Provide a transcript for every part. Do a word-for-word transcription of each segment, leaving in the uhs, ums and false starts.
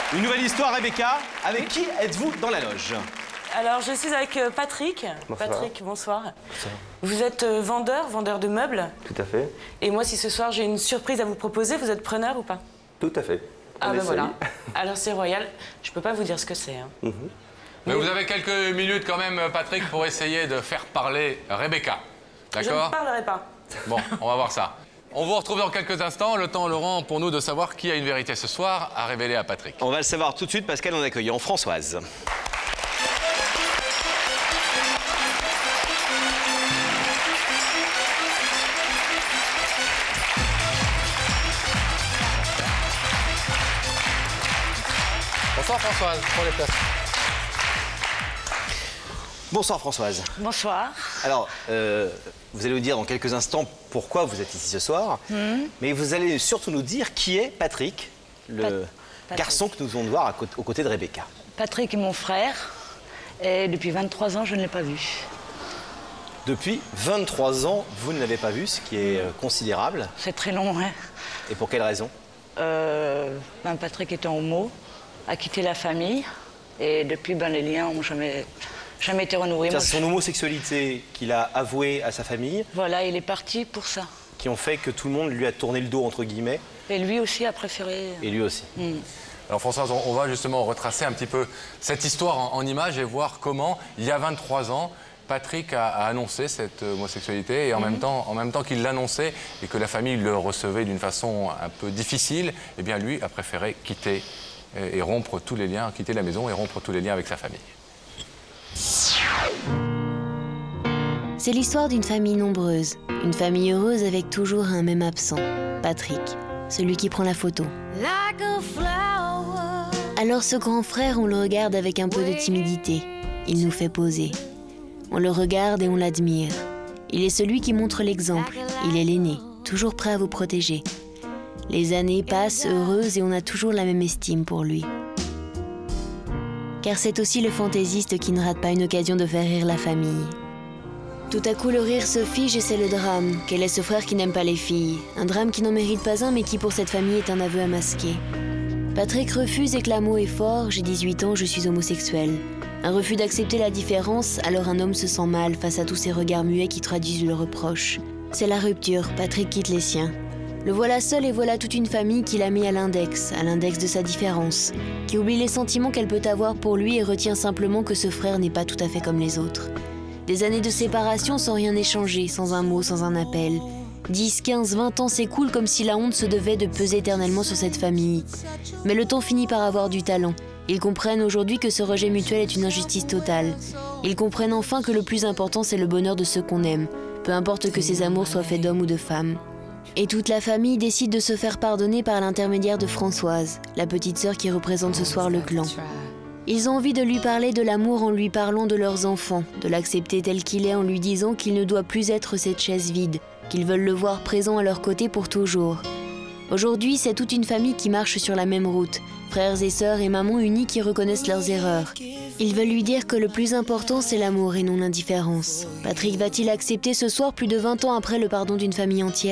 Une nouvelle histoire, Rebecca. Avec qui êtes-vous dans la loge? Alors, je suis avec Patrick. Bonsoir. Patrick, bonsoir. Bonsoir. Vous êtes vendeur, vendeur de meubles. Tout à fait. Et moi, si ce soir j'ai une surprise à vous proposer, vous êtes preneur ou pas? Tout à fait. Ah On ben essaye. voilà. Alors c'est royal. Je peux pas vous dire ce que c'est. Hein. Mm-hmm. Mais vous avez quelques minutes quand même, Patrick, pour essayer de faire parler Rebecca. Je ne D'accord? parlerai pas. Bon, on va voir ça. On vous retrouve dans quelques instants. Le temps, Laurent, pour nous de savoir qui a une vérité ce soir à révéler à Patrick. On va le savoir tout de suite, Pascal, en accueillant Françoise. Bonsoir Françoise, pour les places. Bonsoir Françoise. Bonsoir. Alors, euh, vous allez nous dire dans quelques instants pourquoi vous êtes ici ce soir, mmh. mais vous allez surtout nous dire qui est Patrick, le Pat garçon que nous venons de voir à côté, aux côtés de Rebecca. Patrick est mon frère, et depuis vingt-trois ans, je ne l'ai pas vu. Depuis vingt-trois ans, vous ne l'avez pas vu, ce qui est euh, considérable. C'est très long, hein. Et pour quelle raison? euh, ben Patrick était homo, a quitté la famille, et depuis, ben, les liens n'ont jamais, jamais été renoués. C'est son homosexualité qu'il a avouée à sa famille. Voilà, il est parti pour ça. Qui ont fait que tout le monde lui a tourné le dos, entre guillemets. Et lui aussi a préféré... Et lui aussi. Mm. Alors Françoise, on va justement retracer un petit peu cette histoire en, en images et voir comment, il y a vingt-trois ans, Patrick a, a annoncé cette homosexualité et en, mm-hmm. même temps, en même temps qu'il l'annonçait et que la famille le recevait d'une façon un peu difficile, eh bien lui a préféré quitter et, et rompre tous les liens, quitter la maison et rompre tous les liens avec sa famille. C'est l'histoire d'une famille nombreuse, une famille heureuse avec toujours un même absent, Patrick, celui qui prend la photo. Alors ce grand frère, on le regarde avec un peu de timidité. Il nous fait poser. On le regarde et on l'admire. Il est celui qui montre l'exemple. Il est l'aîné, toujours prêt à vous protéger. Les années passent heureuses et on a toujours la même estime pour lui. Car c'est aussi le fantaisiste qui ne rate pas une occasion de faire rire la famille. Tout à coup, le rire se fige et c'est le drame. Quel est ce frère qui n'aime pas les filles? Un drame qui n'en mérite pas un, mais qui pour cette famille est un aveu à masquer. Patrick refuse et que l'amour est fort. J'ai dix-huit ans, je suis homosexuel. Un refus d'accepter la différence, alors un homme se sent mal face à tous ces regards muets qui traduisent le reproche. C'est la rupture, Patrick quitte les siens. Le voilà seul et voilà toute une famille qui l'a mis à l'index, à l'index de sa différence, qui oublie les sentiments qu'elle peut avoir pour lui et retient simplement que ce frère n'est pas tout à fait comme les autres. Des années de séparation sans rien échanger, sans un mot, sans un appel. dix, quinze, vingt ans s'écoulent comme si la honte se devait de peser éternellement sur cette famille. Mais le temps finit par avoir du talent. Ils comprennent aujourd'hui que ce rejet mutuel est une injustice totale. Ils comprennent enfin que le plus important, c'est le bonheur de ceux qu'on aime, peu importe que ces amours soient faits d'hommes ou de femmes. Et toute la famille décide de se faire pardonner par l'intermédiaire de Françoise, la petite sœur qui représente ce soir le clan. Ils ont envie de lui parler de l'amour en lui parlant de leurs enfants, de l'accepter tel qu'il est en lui disant qu'il ne doit plus être cette chaise vide, qu'ils veulent le voir présent à leur côté pour toujours. Aujourd'hui, c'est toute une famille qui marche sur la même route, frères et sœurs et mamans unis qui reconnaissent leurs erreurs. Ils veulent lui dire que le plus important, c'est l'amour et non l'indifférence. Patrick va-t-il accepter ce soir, plus de vingt ans après le pardon d'une famille entière ?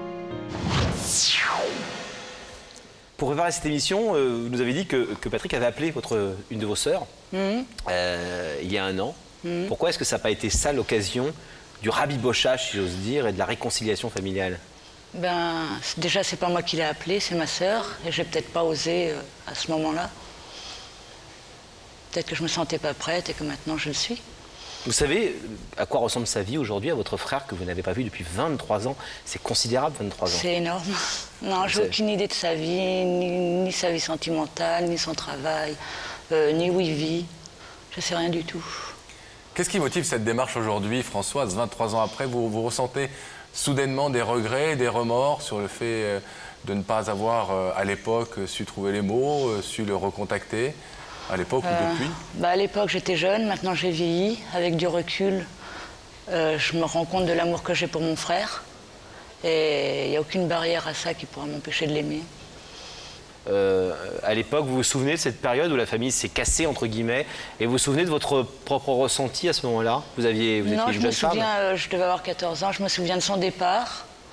Pour préparer cette émission, euh, vous nous avez dit que, que Patrick avait appelé votre, une de vos sœurs mmh. euh, il y a un an. Mmh. Pourquoi est-ce que ça n'a pas été ça l'occasion du rabibochage, si j'ose dire, et de la réconciliation familiale? Ben, déjà, c'est pas moi qui l'ai appelé, c'est ma sœur, et j'ai peut-être pas osé euh, à ce moment-là. Peut-être que je me sentais pas prête et que maintenant je le suis. Vous savez à quoi ressemble sa vie aujourd'hui à votre frère que vous n'avez pas vu depuis vingt-trois ans? C'est considérable, vingt-trois ans. C'est énorme. Non, j'ai aucune idée de sa vie, ni, ni sa vie sentimentale, ni son travail, euh, ni où il vit. Je sais rien du tout. Qu'est-ce qui motive cette démarche aujourd'hui, Françoise? vingt-trois ans après, vous, vous ressentez soudainement des regrets, des remords sur le fait de ne pas avoir, à l'époque, su trouver les mots, su le recontacter? À l'époque euh, ou depuis? bah À l'époque, j'étais jeune, maintenant j'ai vieilli. Avec du recul, euh, je me rends compte de l'amour que j'ai pour mon frère. Et il n'y a aucune barrière à ça qui pourra m'empêcher de l'aimer. Euh, à l'époque, vous vous souvenez de cette période où la famille s'est cassée, entre guillemets, et vous vous souvenez de votre propre ressenti à ce moment-là? Vous aviez, vous Non, étiez je une me jeune souviens, femme. euh, je devais avoir quatorze ans, je me souviens de son départ.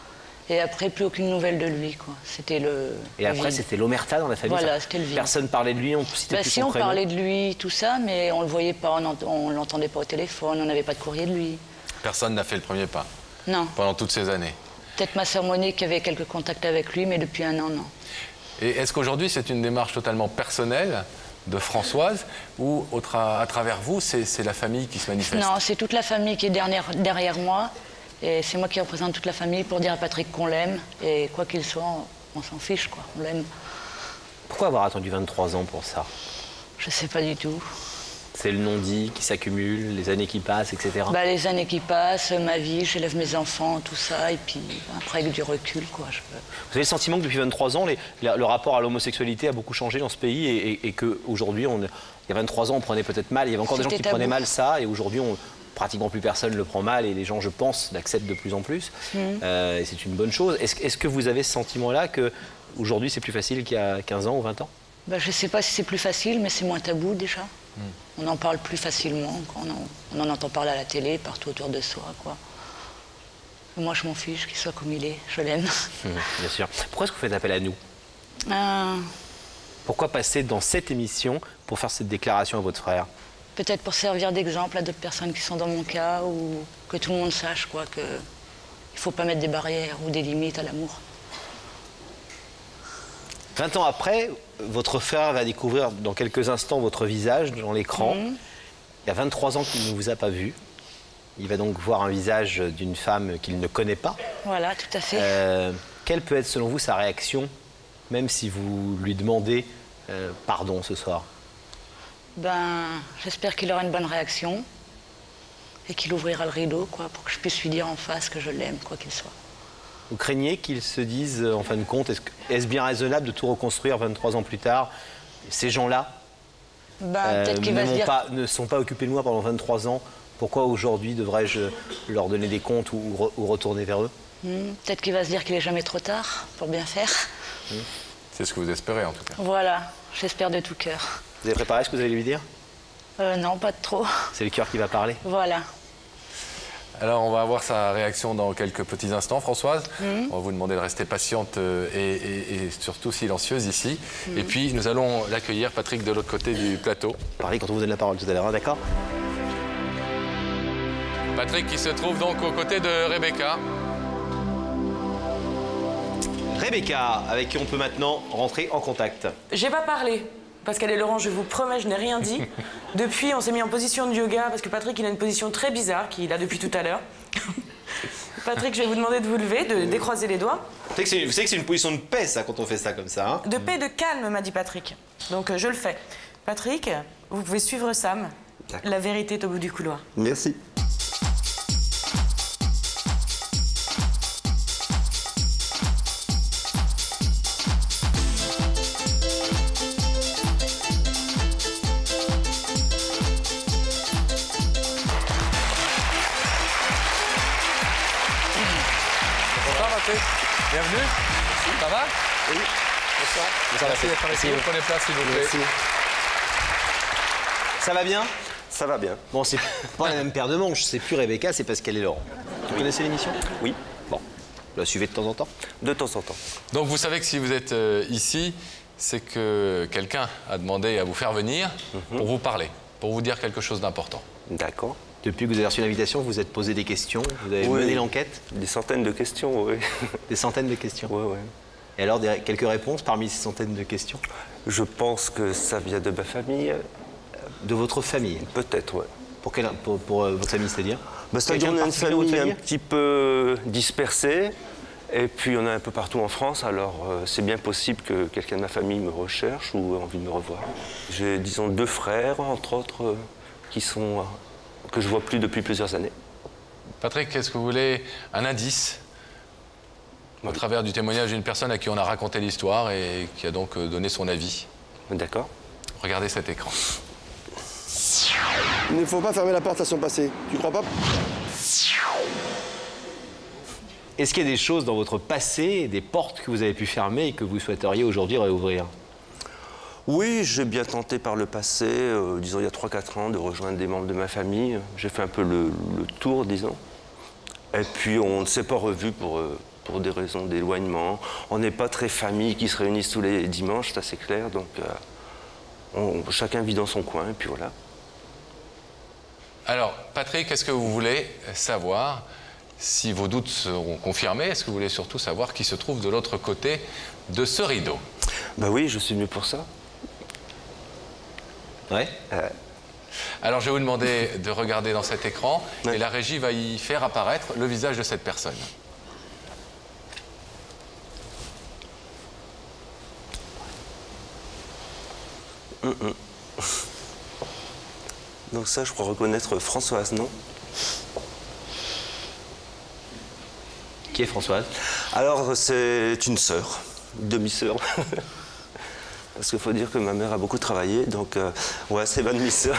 Et après, plus aucune nouvelle de lui, quoi. C'était le. Et le après, vide. c'était l'omerta dans la famille. Voilà, ça- c'était le vide. Personne parlait de lui, on citait Bah, plus si, son on prénom. parlait de lui, tout ça, mais on le voyait pas, on ent- on l'entendait pas au téléphone, on n'avait pas de courrier de lui. Personne n'a fait le premier pas Non. pendant toutes ces années. Peut-être ma sœur Monique qui avait quelques contacts avec lui, mais depuis un an, non. Et est-ce qu'aujourd'hui, c'est une démarche totalement personnelle de Françoise ou au tra- à travers vous, c'est c'est la famille qui se manifeste? Non, c'est toute la famille qui est derrière, derrière moi. Et c'est moi qui représente toute la famille pour dire à Patrick qu'on l'aime. Et quoi qu'il soit, on, on s'en fiche, quoi. On l'aime. Pourquoi avoir attendu vingt-trois ans pour ça? Je sais pas du tout. C'est le non-dit qui s'accumule, les années qui passent, et cetera. Bah, les années qui passent, ma vie, j'élève mes enfants, tout ça. Et puis après, avec du recul, quoi. Je... Vous avez le sentiment que depuis vingt-trois ans, les- la- le rapport à l'homosexualité a beaucoup changé dans ce pays et, et, et qu'aujourd'hui, on- il y a vingt-trois ans, on prenait peut-être mal. Il y avait encore des gens qui C'était prenaient tabou. mal ça et aujourd'hui, on- pratiquement plus personne le prend mal et les gens, je pense, l'acceptent de plus en plus. Euh, et c'est une bonne chose. Est-ce, est-ce que vous avez ce sentiment-là qu'aujourd'hui, c'est plus facile qu'il y a quinze ans ou vingt ans? Bah, je sais pas si c'est plus facile, mais c'est moins tabou déjà. On en parle plus facilement. Quoi. On, en, on en entend parler à la télé, partout autour de soi, quoi. Et moi, je m'en fiche qu'il soit comme il est. Je l'aime. Hum, Bien sûr. Pourquoi est-ce que vous faites appel à nous? Euh, Pourquoi passer dans cette émission pour faire cette déclaration à votre frère? Peut-être pour servir d'exemple à d'autres personnes qui sont dans mon cas, ou que tout le monde sache, quoi, que il faut pas mettre des barrières ou des limites à l'amour. vingt ans après, votre frère va découvrir dans quelques instants votre visage dans l'écran. Mhm. Il y a vingt-trois ans qu'il ne vous a pas vu. Il va donc voir un visage d'une femme qu'il ne connaît pas. Voilà, tout à fait. Euh, quelle peut être selon vous sa réaction, même si vous lui demandez euh, pardon ce soir? Ben, j'espère qu'il aura une bonne réaction et qu'il ouvrira le rideau, quoi, pour que je puisse lui dire en face que je l'aime, quoi qu'il soit. Vous craignez qu'il se dise, en fin de compte, est-ce que- est-ce bien raisonnable de tout reconstruire vingt-trois ans plus tard? Ces gens-là Ben, euh, peut-être qu'il ne, va se m'ont dire. pas- ne sont pas occupés de moi pendant vingt-trois ans. Pourquoi aujourd'hui devrais-je leur donner des comptes ou, re- ou retourner vers eux? Hmm, peut-être qu'il va se dire qu'il est jamais trop tard pour bien faire. C'est ce que vous espérez en tout cas. Voilà, j'espère de tout cœur. Vous avez préparé ce que vous allez lui dire? Euh, non, pas de trop. C'est le cœur qui va parler. Voilà. Alors on va avoir sa réaction dans quelques petits instants, Françoise. On va vous demander de rester patiente euh, et, et- et surtout silencieuse ici. Et puis nous allons l'accueillir, Patrick, de l'autre côté du plateau. Parlez quand on vous donne la parole tout à l'heure, hein, d'accord? Patrick qui se trouve donc aux côtés de Rebecca. Rebecca, avec qui on peut maintenant rentrer en contact. J'ai pas parlé. Pascal et Laurent, je vous promets, je n'ai rien dit. Depuis, on s'est mis en position de yoga parce que Patrick, il a une position très bizarre qu'il a depuis tout à l'heure. Patrick, je vais vous demander de vous lever, de décroiser les doigts. Vous savez que c'est- vous savez que c'est une position de paix, ça, quand on fait ça comme ça. Hein? De paix et de calme, m'a dit Patrick. Donc, euh, je le fais. Patrick, vous pouvez suivre Sam. La vérité est au bout du couloir. Merci. Bonsoir Patrick. Bienvenue. Ça va? Oui. Bonsoir. Merci d'être avec nous. Prenez place s'il vous plaît. Ça va bien? Ça va bien. Bon, c'est pas la même paire de manches, c'est plus Rebecca, c'est Pascal et Laurent. Vous connaissez l'émission? Oui, Bon, vous la suivez de temps en temps? de temps en temps. Donc vous savez que si vous êtes euh, ici, c'est que quelqu'un a demandé à vous faire venir pour vous parler, pour vous dire quelque chose d'important. D'accord. Depuis que vous avez reçu l'invitation, vous vous êtes posé des questions, vous avez Oui. mené l'enquête, Des centaines de questions, oui. des centaines de questions. Ouais, ouais. Et alors, des- quelques réponses parmi ces centaines de questions? Je pense que ça vient de ma famille. De votre famille? Peut-être, ouais. Pour, quelle, pour, pour, euh, votre famille, c'est-à-dire? Bah, C'est-à-dire Quelqu'un qu'on de a une particulier dans votre famille un famille? petit peu dispersée. Et puis on a un peu partout en France, alors euh, c'est bien possible que quelqu'un de ma famille me recherche ou ait envie de me revoir. J'ai, disons, deux frères, entre autres, euh, qui sont, euh, que je vois plus depuis plusieurs années. Patrick, est-ce que vous voulez un indice au travers du témoignage d'une personne à qui on a raconté l'histoire et qui a donc euh, donné son avis? D'accord. Regardez cet écran. Il ne faut pas fermer la porte à son passé. Tu crois pas? Est-ce qu'il y a des choses dans votre passé, des portes que vous avez pu fermer et que vous souhaiteriez aujourd'hui réouvrir? Oui, j'ai bien tenté par le passé, euh, disons il y a trois quatre ans, de rejoindre des membres de ma famille. J'ai fait un peu le, le tour, disons. Et puis on ne s'est pas revu pour, euh, pour des raisons d'éloignement. On n'est pas très famille qui se réunissent tous les dimanches, ça c'est clair. Donc euh, on, chacun vit dans son coin et puis voilà. Alors, Patrick, est-ce que vous voulez savoir si vos doutes seront confirmés? Est-ce que vous voulez surtout savoir qui se trouve de l'autre côté de ce rideau? Ben oui, je suis venu pour ça. Ouais. Euh, Alors, je vais vous demander de regarder dans cet écran ouais. et la régie va y faire apparaître le visage de cette personne. hum, hum. Donc ça, je crois reconnaître Françoise, non? Qui est Françoise? Alors, c'est une sœur, une demi-sœur. Parce qu'il faut dire que ma mère a beaucoup travaillé, donc euh, ouais, c'est ma demi-sœur.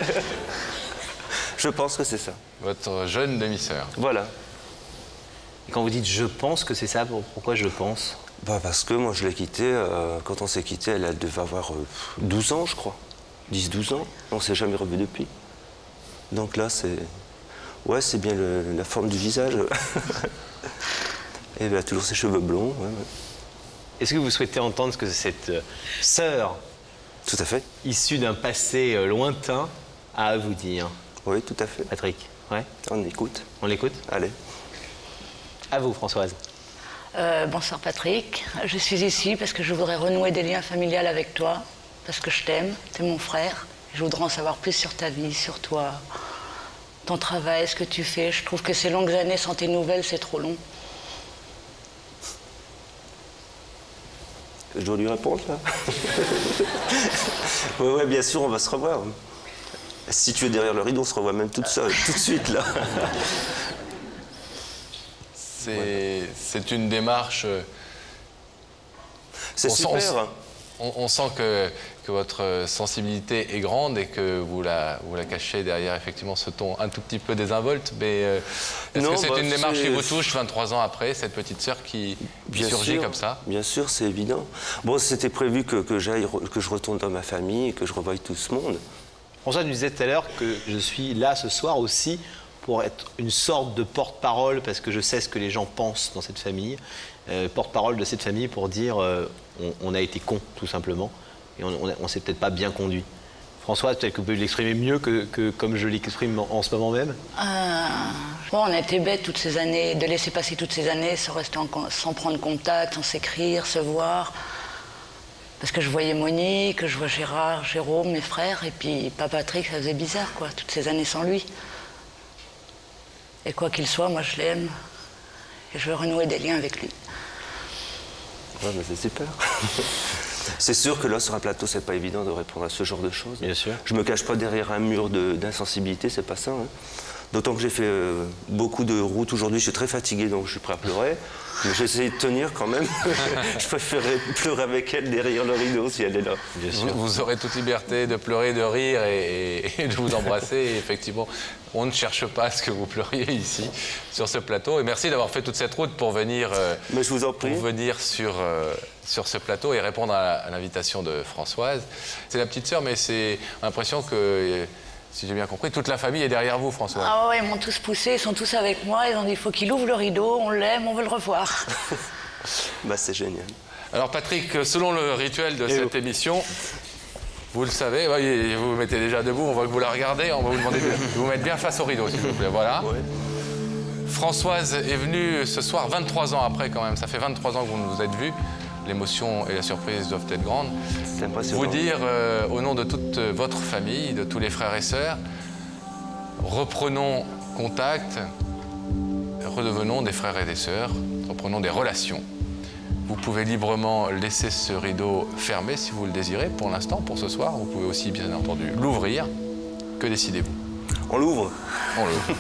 Je pense que c'est ça. Votre jeune demi-sœur. Voilà. Et quand vous dites « je pense que c'est ça », pourquoi je pense? Bah parce que moi, je l'ai quittée, euh, quand on s'est quitté, elle, elle devait avoir euh, douze ans, je crois. dix douze ans. On ne s'est jamais revu depuis. Donc là, c'est... Ouais, c'est bien le, la forme du visage. Et elle a toujours ses cheveux blonds. Ouais, ouais. Est-ce que vous souhaitez entendre ce que cette euh, sœur, tout à fait, issue d'un passé euh, lointain, a à vous dire? Oui, tout à fait. Patrick, ouais. On écoute. On l'écoute? Allez. À vous, Françoise. Euh, bonsoir Patrick, je suis ici parce que je voudrais renouer des liens familiaux avec toi, parce que je t'aime, t'es mon frère. Je voudrais en savoir plus sur ta vie, sur toi, ton travail, ce que tu fais. Je trouve que ces longues années sans tes nouvelles, c'est trop long. Je dois lui répondre, là? Oui, ouais, bien sûr, on va se revoir. Si tu es derrière le rideau, on se revoit même toute seule, tout de suite, là. C'est c'est une démarche... C'est on super. Sent, on, on sent que, que votre sensibilité est grande et que vous la, vous la cachez derrière, effectivement, ce ton un tout petit peu désinvolte. Mais euh, est-ce que c'est bah, une démarche qui vous touche vingt-trois ans après, cette petite sœur qui, qui surgit sûr, comme ça? Bien sûr, c'est évident. Bon, c'était prévu que, que, j'aille, que je retourne dans ma famille et que je revoie tout ce monde. François nous disait tout à l'heure que je suis là ce soir aussi pour être une sorte de porte-parole, parce que je sais ce que les gens pensent dans cette famille, euh, porte-parole de cette famille pour dire euh, on, on a été con, tout simplement, et on ne s'est peut-être pas bien conduit. François, peut-être que vous pouvez l'exprimer mieux que, que comme je l'exprime en, en ce moment même. Euh, bon, on a été bêtes toutes ces années, de laisser passer toutes ces années sans, rester en, sans prendre contact, sans s'écrire, se voir. Parce que je voyais Monique, que je vois Gérard, Jérôme, mes frères, et puis pas Patrick, ça faisait bizarre, quoi, toutes ces années sans lui. Et quoi qu'il soit, moi je l'aime. Et je veux renouer des liens avec lui. Ouais, mais c'est super. C'est sûr que là, sur un plateau, c'est pas évident de répondre à ce genre de choses. Bien sûr. Je me cache pas derrière un mur de, d'insensibilité, c'est pas ça. Hein. D'autant que j'ai fait euh, beaucoup de routes aujourd'hui, je suis très fatigué, donc je suis prêt à pleurer. Mais j'essaie de tenir quand même. Je préférerais pleurer avec elle derrière le rideau si elle est là. Bien sûr. Vous, vous aurez toute liberté de pleurer, de rire et, et, et de vous embrasser. Et effectivement, on ne cherche pas à ce que vous pleuriez ici, sur ce plateau. Et merci d'avoir fait toute cette route pour venir, euh, Mais je vous en prie. pour venir sur, euh, sur ce plateau et répondre à, à l'invitation de Françoise. C'est la petite sœur, mais c'est l'impression que... Si j'ai bien compris, toute la famille est derrière vous, François. Ah ouais, ils m'ont tous poussé, ils sont tous avec moi, ils ont dit il faut qu'il ouvre le rideau, on l'aime, on veut le revoir. Bah, c'est génial. Alors Patrick, selon le rituel de Et cette vous. émission, vous le savez, voyez, vous vous mettez déjà debout, on voit que vous la regardez, on va vous demander de vous mettre bien face au rideau, s'il vous plaît, voilà. Ouais. Françoise est venue ce soir, vingt-trois ans après quand même, ça fait vingt-trois ans que vous ne vous êtes vus. L'émotion et la surprise doivent être grandes. C'est impressionnant. Vous dire, euh, au nom de toute votre famille, de tous les frères et sœurs, reprenons contact, redevenons des frères et des sœurs, reprenons des relations. Vous pouvez librement laisser ce rideau fermé si vous le désirez, pour l'instant, pour ce soir. Vous pouvez aussi, bien entendu, l'ouvrir. Que décidez-vous? On l'ouvre. On l'ouvre.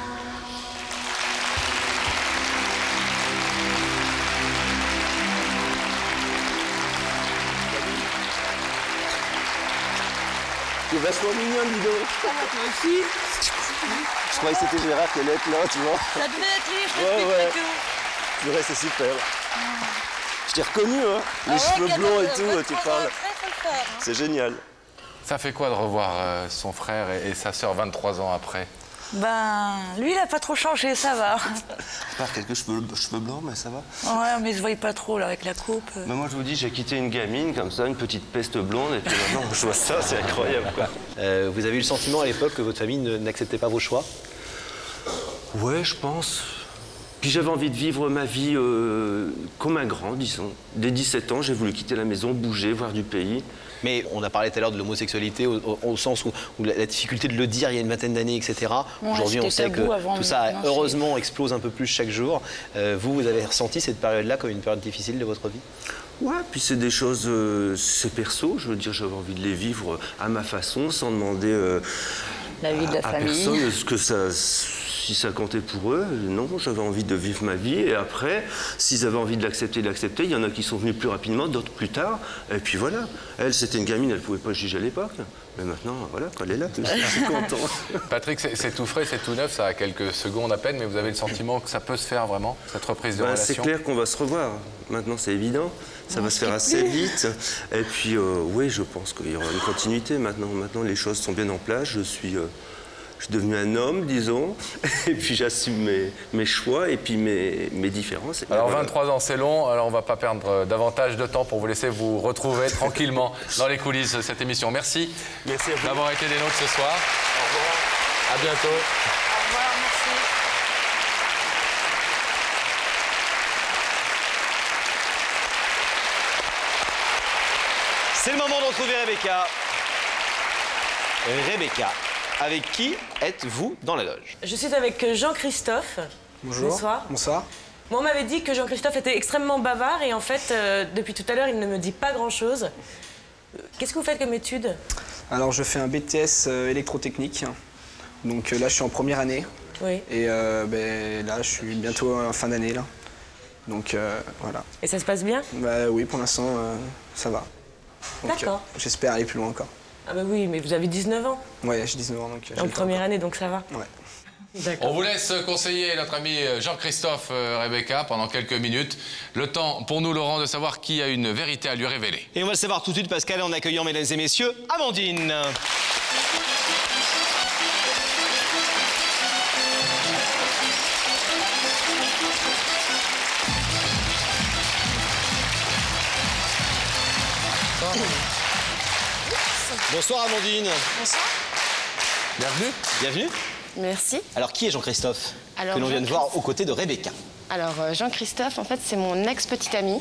C'est vachement mignon, dis donc. Toi aussi. Je croyais que c'était Gérard qui allait être là, tu vois. Ça devait être lui, je Ouais, ouais. tout. C'est vrai, c'est super. Je t'ai reconnu, hein. Les cheveux blonds et tout, tu parles. C'est génial. Ça fait quoi de revoir euh, son frère et, et sa sœur vingt-trois ans après? Ben, lui, il a pas trop changé, ça va. Pas quelques cheveux, cheveux blancs, mais ça va. Ouais, mais il se voyait pas trop, là, avec la coupe. Mais moi, je vous dis, j'ai quitté une gamine, comme ça, une petite peste blonde, et puis maintenant, je vois ça, c'est incroyable, quoi. Euh, vous avez eu le sentiment à l'époque que votre famille ne- n'acceptait pas vos choix? Ouais, je pense. Puis j'avais envie de vivre ma vie euh, comme un grand, disons. Dès dix-sept ans, j'ai voulu quitter la maison, bouger, voir du pays. Mais on a parlé tout à l'heure de l'homosexualité au, au- au sens où, où la, la difficulté de le dire il y a une vingtaine d'années, et cetera. Ouais, Aujourd'hui, on c'était sait tabou que avant, tout mais ça, maintenant, c'est- heureusement, explose un peu plus chaque jour. Euh, vous, vous avez ressenti cette période-là comme une période difficile de votre vie? Ouais, puis c'est des choses, euh, c'est perso, je veux dire, j'avais envie de les vivre à ma façon, sans demander euh, La vie de la à, à famille. personne ce que ça, si ça comptait pour eux. Non, j'avais envie de vivre ma vie, et après, s'ils avaient envie de l'accepter, de l'accepter. Il y en a qui sont venus plus rapidement, d'autres plus tard, et puis voilà. Elle, c'était une gamine, elle pouvait pas juger à l'époque, mais maintenant, voilà, elle est là, je suis content. Patrick, c'est c'est tout frais, c'est tout neuf, ça a quelques secondes à peine, mais vous avez le sentiment que ça peut se faire vraiment, cette reprise de Ben, c'est relation? clair qu'on va se revoir. Maintenant, c'est évident. Ça va se faire assez vite. Et puis, euh, oui, je pense qu'il y aura une continuité maintenant. Maintenant, les choses sont bien en place. Je suis, euh, je suis devenu un homme, disons. Et puis, j'assume mes, mes choix et puis mes, mes différences. Et Alors voilà. vingt-trois ans, c'est long, alors on va pas perdre euh, davantage de temps pour vous laisser vous retrouver tranquillement dans les coulisses de cette émission. Merci, Merci à vous. d'avoir été des nôtres ce soir. Au revoir. À bientôt. Au revoir, merci. C'est le moment de retrouver Rebecca. Rebecca, avec qui êtes-vous dans la loge? Je suis avec Jean-Christophe. Bonjour. Bonsoir. Bonsoir. Moi, on m'avait dit que Jean-Christophe était extrêmement bavard et en fait, euh, depuis tout à l'heure, il ne me dit pas grand-chose. Euh, Qu'est-ce que vous faites comme étude? Alors, je fais un B T S euh, électrotechnique. Donc euh, là, je suis en première année. Oui. Et euh, ben, là, je suis bientôt en fin d'année, là. Donc euh, voilà. Et ça se passe bien? Bah oui, pour l'instant, euh, ça va. Donc, D'accord. euh, j'espère aller plus loin encore. Ah bah oui, mais vous avez dix-neuf ans. Ouais, j'ai dix-neuf ans, donc euh, j'ai En le temps première année, donc ça va. encore. Ouais. D'accord. On vous laisse conseiller notre ami Jean-Christophe euh, Rebecca pendant quelques minutes. Le temps pour nous, Laurent, de savoir qui a une vérité à lui révéler. Et on va le savoir tout de suite, Pascal, en accueillant, mesdames et messieurs, Amandine. Bonsoir Amandine. Bonsoir. Bienvenue. Bienvenue. Merci. Alors qui est Jean-Christophe Alors, que l'on vient de Jean-Christophe- voir aux côtés de Rebecca? Alors, euh, Jean-Christophe, en fait, c'est mon ex-petite ami,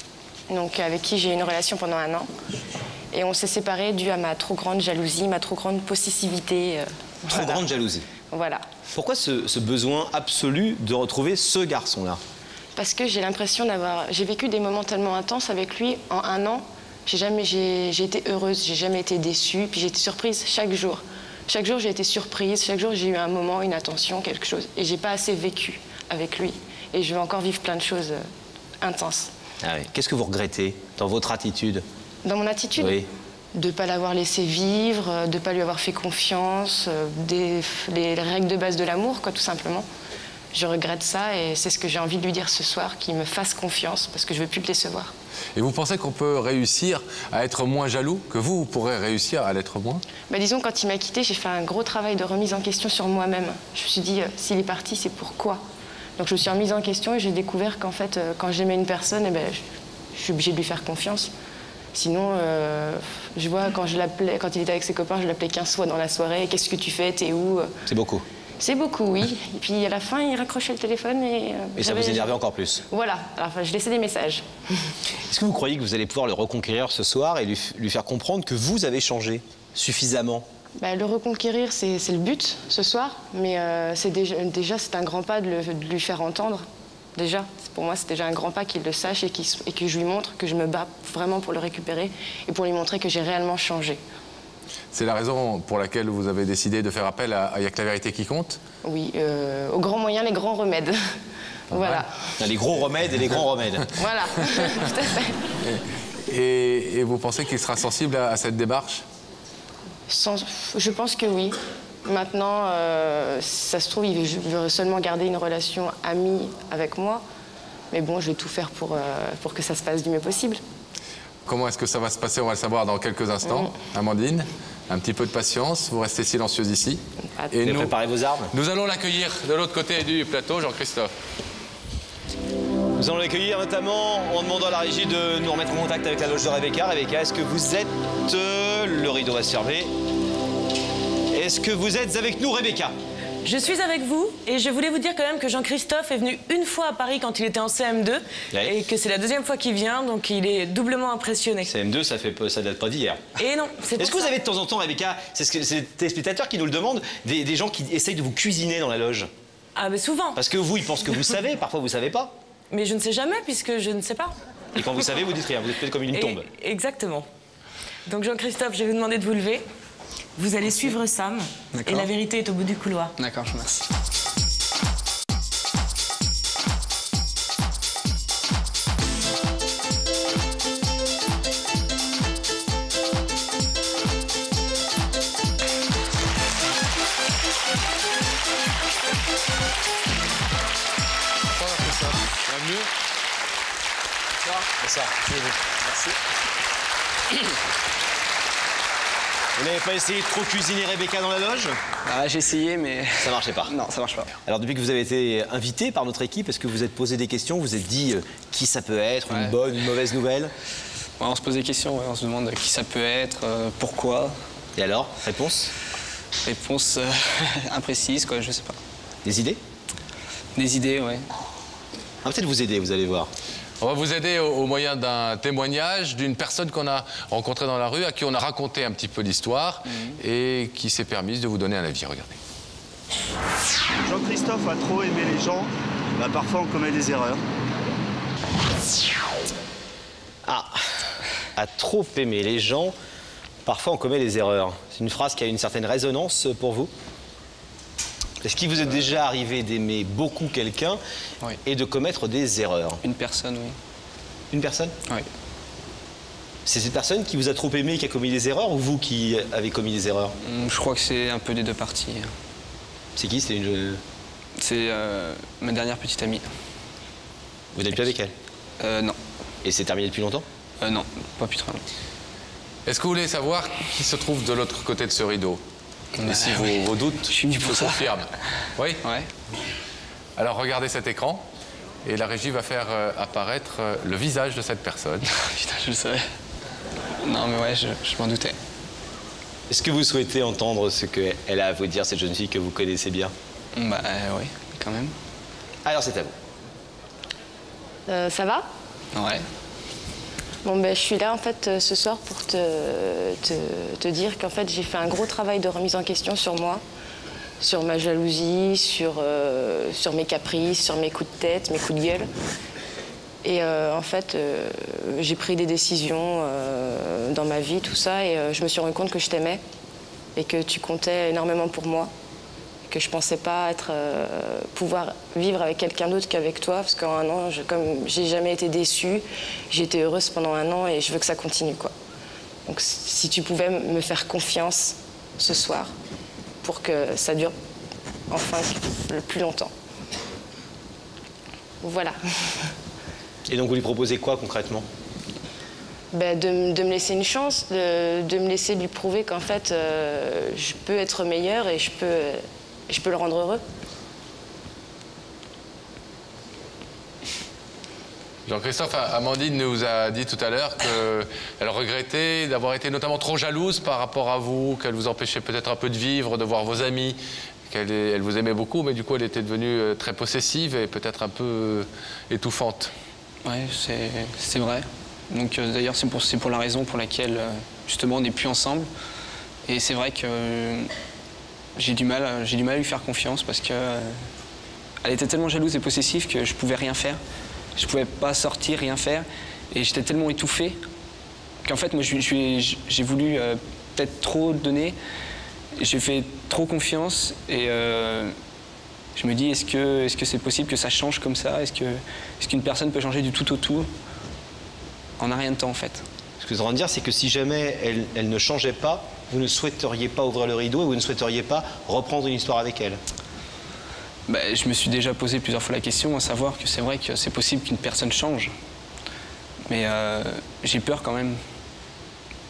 donc avec qui j'ai eu une relation pendant un an. Et on s'est séparés dû à ma trop grande jalousie, ma trop grande possessivité. euh, Trop voilà. grande jalousie. Voilà. Pourquoi ce, ce besoin absolu de retrouver ce garçon-là? Parce que j'ai l'impression d'avoir... J'ai vécu des moments tellement intenses avec lui. En un an, j'ai jamais... J'ai j'ai été heureuse, j'ai jamais été déçue. Puis j'ai été surprise chaque jour. Chaque jour, j'ai été surprise. Chaque jour, j'ai eu un moment, une attention, quelque chose. Et j'ai pas assez vécu avec lui. Et je vais encore vivre plein de choses euh, intenses. Ah oui. Qu'est-ce que vous regrettez dans votre attitude? Dans mon attitude, Oui. de ne pas l'avoir laissé vivre, euh, de ne pas lui avoir fait confiance, euh, des, les règles de base de l'amour, quoi, tout simplement. Je regrette ça et c'est ce que j'ai envie de lui dire ce soir, qu'il me fasse confiance parce que je ne veux plus le décevoir. Et vous pensez qu'on peut réussir à être moins jaloux, que vous, vous pourrez réussir à l'être moins? Bah, disons, quand il m'a quitté, j'ai fait un gros travail de remise en question sur moi-même. Je me suis dit, euh, s'il est parti, c'est pourquoi? Donc je me suis remise en question et j'ai découvert qu'en fait, euh, quand j'aimais une personne, eh ben, je, je suis obligée de lui faire confiance. Sinon, euh, je vois, quand, je l'appelais, quand il était avec ses copains, je l'appelais quinze fois dans la soirée. Qu'est-ce que tu fais? T'es où? C'est beaucoup. C'est beaucoup, oui. Et puis à la fin, il raccrochait le téléphone et... euh, Et ça j'avais- vous énervait encore plus. Voilà. Alors, enfin, je laissais des messages. Est-ce que vous croyez que vous allez pouvoir le reconquérir ce soir et lui, f- lui faire comprendre que vous avez changé suffisamment? Bah, le reconquérir, c'est c'est le but ce soir. Mais euh, c'est déjà, déjà c'est un grand pas de, le- de lui faire entendre. Déjà, pour moi, c'est déjà un grand pas qu'il le sache et, qu'il s- et que je lui montre que je me bats vraiment pour le récupérer et pour lui montrer que j'ai réellement changé. C'est la raison pour laquelle vous avez décidé de faire appel à Il n'y a que la vérité qui compte? Oui, euh, aux grands moyens, les grands remèdes. Voilà. Les gros remèdes et les grands remèdes. Voilà, tout à fait. Et, et vous pensez qu'il sera sensible à, à cette démarche? Sans- je pense que oui. Maintenant, euh, ça se trouve, il veut, il veut seulement garder une relation amie avec moi. Mais bon, je vais tout faire pour, euh, pour que ça se passe du mieux possible. Comment est-ce que ça va se passer? On va le savoir dans quelques instants. Amandine, Un petit peu de patience, vous restez silencieuse ici. Et nous, préparez vos armes. Nous allons l'accueillir de l'autre côté du plateau, Jean-Christophe. Nous allons l'accueillir notamment en demandant à la régie de nous remettre en contact avec la loge de Rebecca. Rebecca, est-ce que vous êtes... Euh, le rideau va se fermer. Est-ce que vous êtes avec nous, Rebecca? Je suis avec vous et je voulais vous dire quand même que Jean-Christophe est venu une fois à Paris quand il était en C M deux ouais. et que c'est la deuxième fois qu'il vient, donc il est doublement impressionné. C M deux, ça fait ça date pas d'hier. Et non, c'est Est-ce que vous avez de temps en temps, Rebecca, c'est ce que c'est les téléspectateurs qui nous le demandent, des, des gens qui essayent de vous cuisiner dans la loge? Ah mais souvent. Parce que vous, ils pensent que vous savez, parfois vous savez pas. Mais je ne sais jamais puisque je ne sais pas. Et quand vous savez, vous dites rien, vous êtes peut-être comme une tombe. Et, exactement. Donc Jean-Christophe, je vais vous demander de vous lever. Vous allez suivre Sam et la vérité est au bout du couloir. D'accord, je vous remercie. Bienvenue. C'est ça. Merci. Vous n'avez pas essayé de trop cuisiner Rebecca dans la loge? Ah, j'ai essayé, mais... Ça marchait pas? Non, ça marche pas. Alors, depuis que vous avez été invité par notre équipe, est-ce que vous vous êtes posé des questions? Vous vous êtes dit euh, qui ça peut être, ouais. Une bonne, une mauvaise nouvelle? Ouais, on se pose des questions, ouais. On se demande qui ça peut être, euh, pourquoi. Et alors, réponse? Réponse euh, imprécise, quoi, je sais pas. Des idées? Des idées, ouais. On va peut-être vous aider, vous allez voir. On va vous aider au, au moyen d'un témoignage d'une personne qu'on a rencontrée dans la rue, à qui on a raconté un petit peu l'histoire mmh. et qui s'est permise de vous donner un avis. Regardez. Jean-Christophe a trop aimé les gens, bah, parfois on commet des erreurs. Ah, a trop aimé les gens, parfois on commet des erreurs. C'est une phrase qui a une certaine résonance pour vous? Est-ce qu'il vous est déjà arrivé d'aimer beaucoup quelqu'un oui. et de commettre des erreurs? Une personne, oui. Une personne? Oui. C'est cette personne qui vous a trop aimé et qui a commis des erreurs ou vous qui avez commis des erreurs? Je crois que c'est un peu des deux parties. C'est qui? C'était une... C'est euh, ma dernière petite amie. Vous n'êtes plus avec elle? euh, Non. Et c'est terminé depuis longtemps? euh, Non, pas depuis très longtemps. Est-ce que vous voulez savoir qui se trouve de l'autre côté de ce rideau? Et si vos, vos doutes je suis se confirment. Oui? Ouais. Alors regardez cet écran et la régie va faire euh, apparaître euh, le visage de cette personne. Putain, je le savais. Non mais ouais, je, je m'en doutais. Est-ce que vous souhaitez entendre ce qu'elle a à vous dire, cette jeune fille que vous connaissez bien? Bah euh, oui, quand même. Alors c'est à vous. Euh, ça va? Ouais. Bon, ben, je suis là en fait euh, ce soir pour te, te, te dire qu'en fait j'ai fait un gros travail de remise en question sur moi, sur ma jalousie, sur, euh, sur mes caprices, sur mes coups de tête, mes coups de gueule. Et euh, en fait, euh, j'ai pris des décisions euh, dans ma vie, tout ça, et euh, je me suis rendu compte que je t'aimais et que tu comptais énormément pour moi. Que je pensais pas être, euh, pouvoir vivre avec quelqu'un d'autre qu'avec toi, parce qu'en un an, je, comme j'ai jamais été déçue, j'ai été heureuse pendant un an et je veux que ça continue, quoi. Donc si tu pouvais me faire confiance ce soir pour que ça dure enfin le plus longtemps. Voilà. Et donc vous lui proposez quoi concrètement? Ben, de, de me laisser une chance, de, de me laisser lui prouver qu'en fait, euh, je peux être meilleure et je peux... je peux le rendre heureux. Jean-Christophe, Amandine nous a dit tout à l'heure qu'elle regrettait d'avoir été notamment trop jalouse par rapport à vous, qu'elle vous empêchait peut-être un peu de vivre, de voir vos amis, qu'elle elle vous aimait beaucoup, mais du coup elle était devenue très possessive et peut-être un peu étouffante. Oui, c'est vrai. Donc euh, d'ailleurs c'est pour, pour la raison pour laquelle euh, justement on n'est plus ensemble. Et c'est vrai que euh, j'ai du mal, j'ai du mal à lui faire confiance parce que euh, elle était tellement jalouse et possessive que je pouvais rien faire. Je pouvais pas sortir, rien faire. Et j'étais tellement étouffé qu'en fait moi j'ai voulu euh, peut-être trop donner. J'ai fait trop confiance et euh, je me dis est-ce que est-ce que c'est possible que ça change comme ça? Est-ce que est-ce qu'une personne peut changer du tout au tout en un rien de temps en fait? Ce que je veux dire, c'est que si jamais elle, elle ne changeait pas, vous ne souhaiteriez pas ouvrir le rideau et vous ne souhaiteriez pas reprendre une histoire avec elle? Ben, je me suis déjà posé plusieurs fois la question, à savoir que c'est vrai que c'est possible qu'une personne change. Mais euh, j'ai peur quand même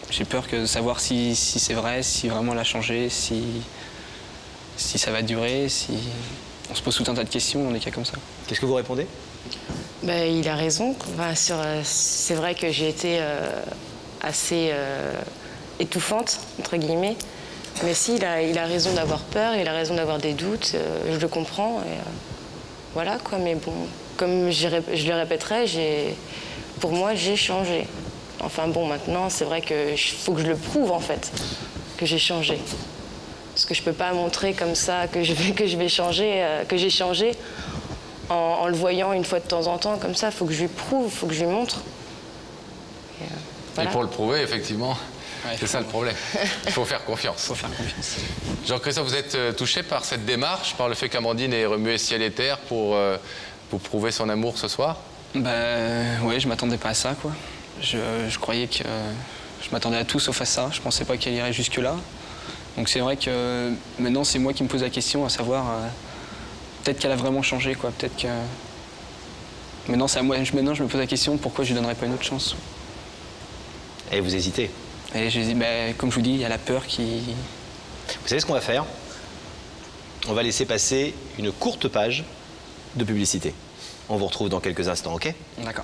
J'ai peur que de savoir si, si c'est vrai, si vraiment elle a changé, si, si ça va durer, si... On se pose tout un tas de questions dans des cas comme ça. Qu'est-ce que vous répondez? Ben, il a raison. Enfin, sur, euh, c'est vrai que j'ai été euh, assez euh, étouffante, entre guillemets. Mais si, il a, il a raison d'avoir peur, il a raison d'avoir des doutes, euh, je le comprends. Et, euh, voilà, quoi. Mais bon, comme je, je le répéterai, j'ai, pour moi, j'ai changé. Enfin bon, maintenant, c'est vrai qu'il faut que je le prouve, en fait, que j'ai changé. Parce que je peux pas montrer comme ça que je vais, que je vais changer, euh, que j'ai changé en, en le voyant une fois de temps en temps, comme ça. Il faut que je lui prouve, il faut que je lui montre. Et, euh, voilà. Et pour le prouver, effectivement, ouais, c'est ça le problème. Il faut faire confiance. Il faut faire confiance. Jean-Christophe, vous êtes euh, touché par cette démarche, par le fait qu'Amandine ait remué ciel et terre pour, euh, pour prouver son amour ce soir? Bah ouais, je m'attendais pas à ça, quoi. Je, je croyais que... Euh, je m'attendais à tout sauf à ça. Je pensais pas qu'elle irait jusque-là. Donc c'est vrai que euh, maintenant, c'est moi qui me pose la question, à savoir... Euh, peut-être qu'elle a vraiment changé, quoi. Peut-être que... Maintenant, c'est à moi, je, maintenant, je me pose la question, pourquoi je lui donnerais pas une autre chance? Et vous hésitez? Et je dis, bah, comme je vous dis, il y a la peur qui... Vous savez ce qu'on va faire? On va laisser passer une courte page de publicité. On vous retrouve dans quelques instants, ok? D'accord.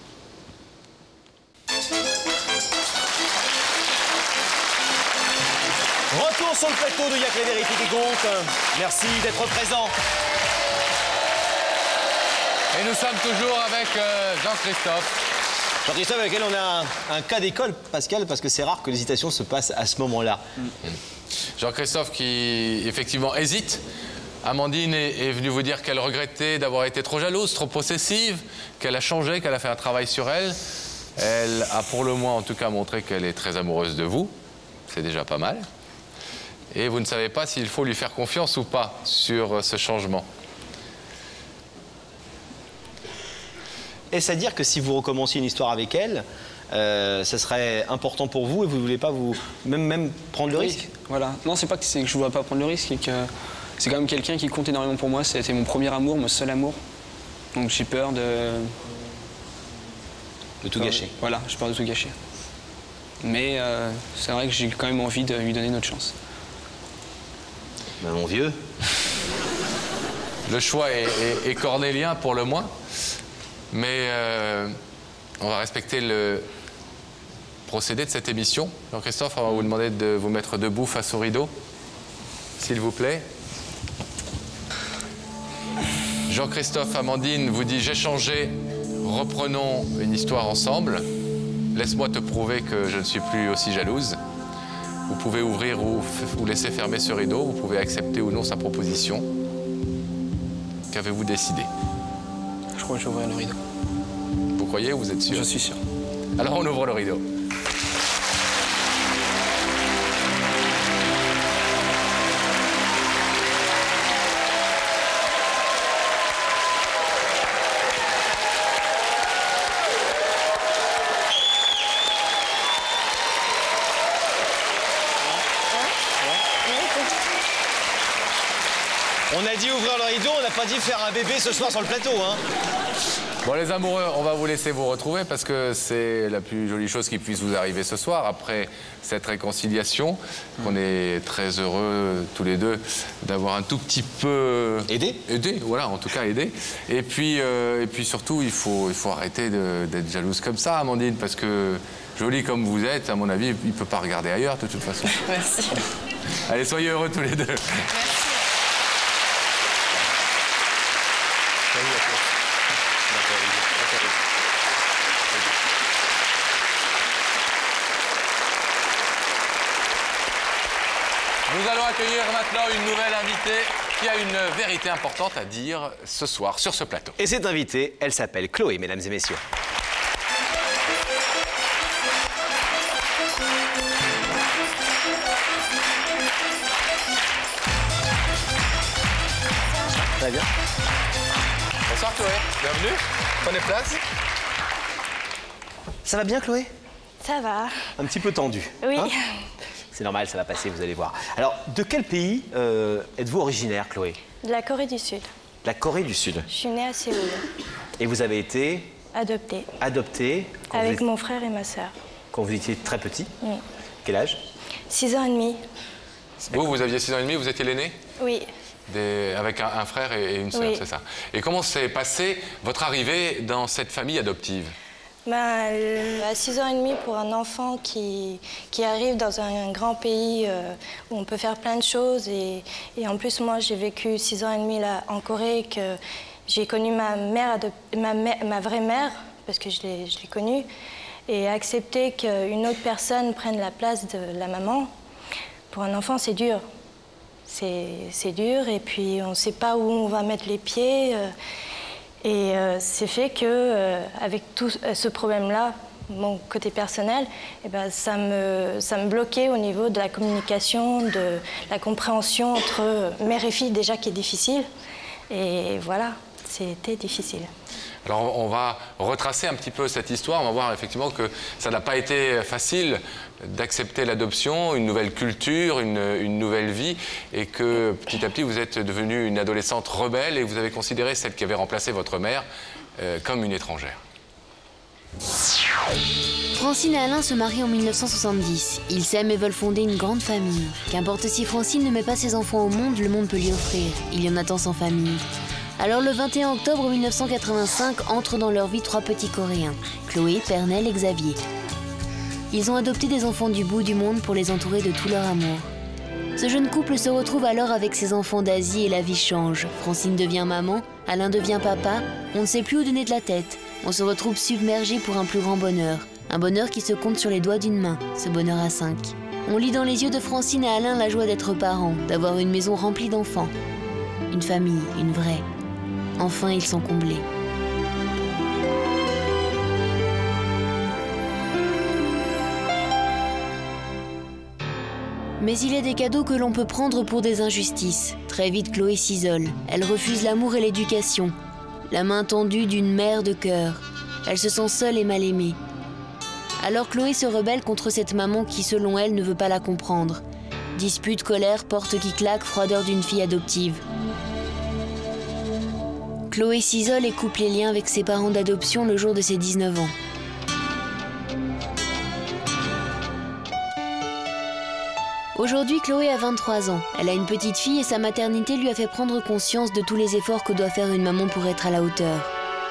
Retour sur le plateau de Y'a que la vérité qui compte. Merci d'être présent. Et nous sommes toujours avec euh, Jean-Christophe. Jean-Christophe, avec lequel on a un, un cas d'école, Pascal, parce que c'est rare que l'hésitation se passe à ce moment-là. Mmh. Jean-Christophe qui, effectivement, hésite. Amandine est, est venue vous dire qu'elle regrettait d'avoir été trop jalouse, trop possessive, qu'elle a changé, qu'elle a fait un travail sur elle. Elle a pour le moins, en tout cas, montré qu'elle est très amoureuse de vous. C'est déjà pas mal. Et vous ne savez pas s'il faut lui faire confiance ou pas sur ce changement. Est-ce à dire que si vous recommenciez une histoire avec elle, euh, ça serait important pour vous et vous ne voulez pas vous même, même prendre le oui, risque? Voilà. Non, c'est pas que, c'est que je ne voudrais pas prendre le risque, c'est que c'est quand même quelqu'un qui compte énormément pour moi. C'était mon premier amour, mon seul amour. Donc j'ai peur de... De tout gâcher. Voilà, j'ai peur de tout gâcher. Mais euh, c'est vrai que j'ai quand même envie de lui donner une autre chance. Ben, mon vieux. Le choix est, est, est cornélien pour le moins. Mais euh, on va respecter le procédé de cette émission. Jean-Christophe, on va vous demander de vous mettre debout face au rideau, s'il vous plaît. Jean-Christophe, Amandine vous dit « J'ai changé, reprenons une histoire ensemble. Laisse-moi te prouver que je ne suis plus aussi jalouse. » Vous pouvez ouvrir ou, ou laisser fermer ce rideau. Vous pouvez accepter ou non sa proposition. Qu'avez-vous décidé? Je crois que je vais ouvrir le rideau. Vous croyez ou vous êtes sûr? Je suis sûr. Alors on ouvre le rideau. On a dit ouvrir le rideau, on n'a pas dit faire un bébé ce soir sur le plateau, hein. Bon, les amoureux, on va vous laisser vous retrouver parce que c'est la plus jolie chose qui puisse vous arriver ce soir après cette réconciliation. On est très heureux tous les deux d'avoir un tout petit peu... Aidé Aidé, voilà, en tout cas aidé. Et puis, euh, et puis surtout, il faut, il faut arrêter d'être jalouse comme ça, Amandine, parce que jolie comme vous êtes, à mon avis, il ne peut pas regarder ailleurs de toute façon. Merci. Allez, soyez heureux tous les deux. Merci. Nous allons accueillir maintenant une nouvelle invitée qui a une vérité importante à dire ce soir sur ce plateau. Et cette invitée, elle s'appelle Chloé, mesdames et messieurs. Très bien. Bonsoir Chloé, bienvenue. Prenez place. Ça va bien, Chloé? Ça va. Un petit peu tendu. Oui. Hein? C'est normal, ça va passer, vous allez voir. Alors, de quel pays euh, êtes-vous originaire, Chloé? De la Corée du Sud. De la Corée du Sud. Je suis née à Séoul. Et vous avez été Adoptée. adoptée quand Avec vous... mon frère et ma sœur. quand vous étiez très petit. Oui. Quel âge? six ans et demi. Vous, vous aviez six ans et demi, vous étiez l'aîné? Oui. Des... Avec un, un frère et, et une sœur, Oui. c'est ça. Et comment s'est passée votre arrivée dans cette famille adoptive? Ben, le- à six ans et demi, pour un enfant qui, qui arrive dans un grand pays euh, où on peut faire plein de choses, et, et en plus, moi, j'ai vécu six ans et demi là, en Corée, que j'ai connu ma, mère adop- ma, mè- ma vraie mère, parce que je l'ai je l'ai connue, et accepter qu'une autre personne prenne la place de la maman, pour un enfant, c'est dur. C'est c'est dur, et puis on ne sait pas où on va mettre les pieds. euh, Et euh, c'est fait que, euh, avec tout ce problème-là, mon côté personnel, eh ben, ça me, ça me bloquait au niveau de la communication, de la compréhension entre mère et fille, déjà qui est difficile. Et voilà, c'était difficile. Alors on va retracer un petit peu cette histoire, on va voir effectivement que ça n'a pas été facile d'accepter l'adoption, une nouvelle culture, une, une nouvelle vie, et que petit à petit vous êtes devenue une adolescente rebelle et vous avez considéré celle qui avait remplacé votre mère euh, comme une étrangère. Francine et Alain se marient en mille neuf cent soixante-dix. Ils s'aiment et veulent fonder une grande famille. Qu'importe si Francine ne met pas ses enfants au monde, le monde peut lui offrir. Il y en a tant sans famille. Alors le vingt et un octobre mille neuf cent quatre-vingt-cinq entrent dans leur vie trois petits Coréens, Chloé, Pernel et Xavier. Ils ont adopté des enfants du bout du monde pour les entourer de tout leur amour. Ce jeune couple se retrouve alors avec ses enfants d'Asie et la vie change. Francine devient maman, Alain devient papa, on ne sait plus où donner de la tête. On se retrouve submergé pour un plus grand bonheur. Un bonheur qui se compte sur les doigts d'une main, ce bonheur à cinq. On lit dans les yeux de Francine et Alain la joie d'être parents, d'avoir une maison remplie d'enfants. Une famille, une vraie. Enfin, ils sont comblés. Mais il y a des cadeaux que l'on peut prendre pour des injustices. Très vite, Chloé s'isole. Elle refuse l'amour et l'éducation. La main tendue d'une mère de cœur. Elle se sent seule et mal aimée. Alors Chloé se rebelle contre cette maman qui, selon elle, ne veut pas la comprendre. Dispute, colère, porte qui claque, froideur d'une fille adoptive. Chloé s'isole et coupe les liens avec ses parents d'adoption le jour de ses dix-neuf ans. Aujourd'hui, Chloé a vingt-trois ans. Elle a une petite fille et sa maternité lui a fait prendre conscience de tous les efforts que doit faire une maman pour être à la hauteur.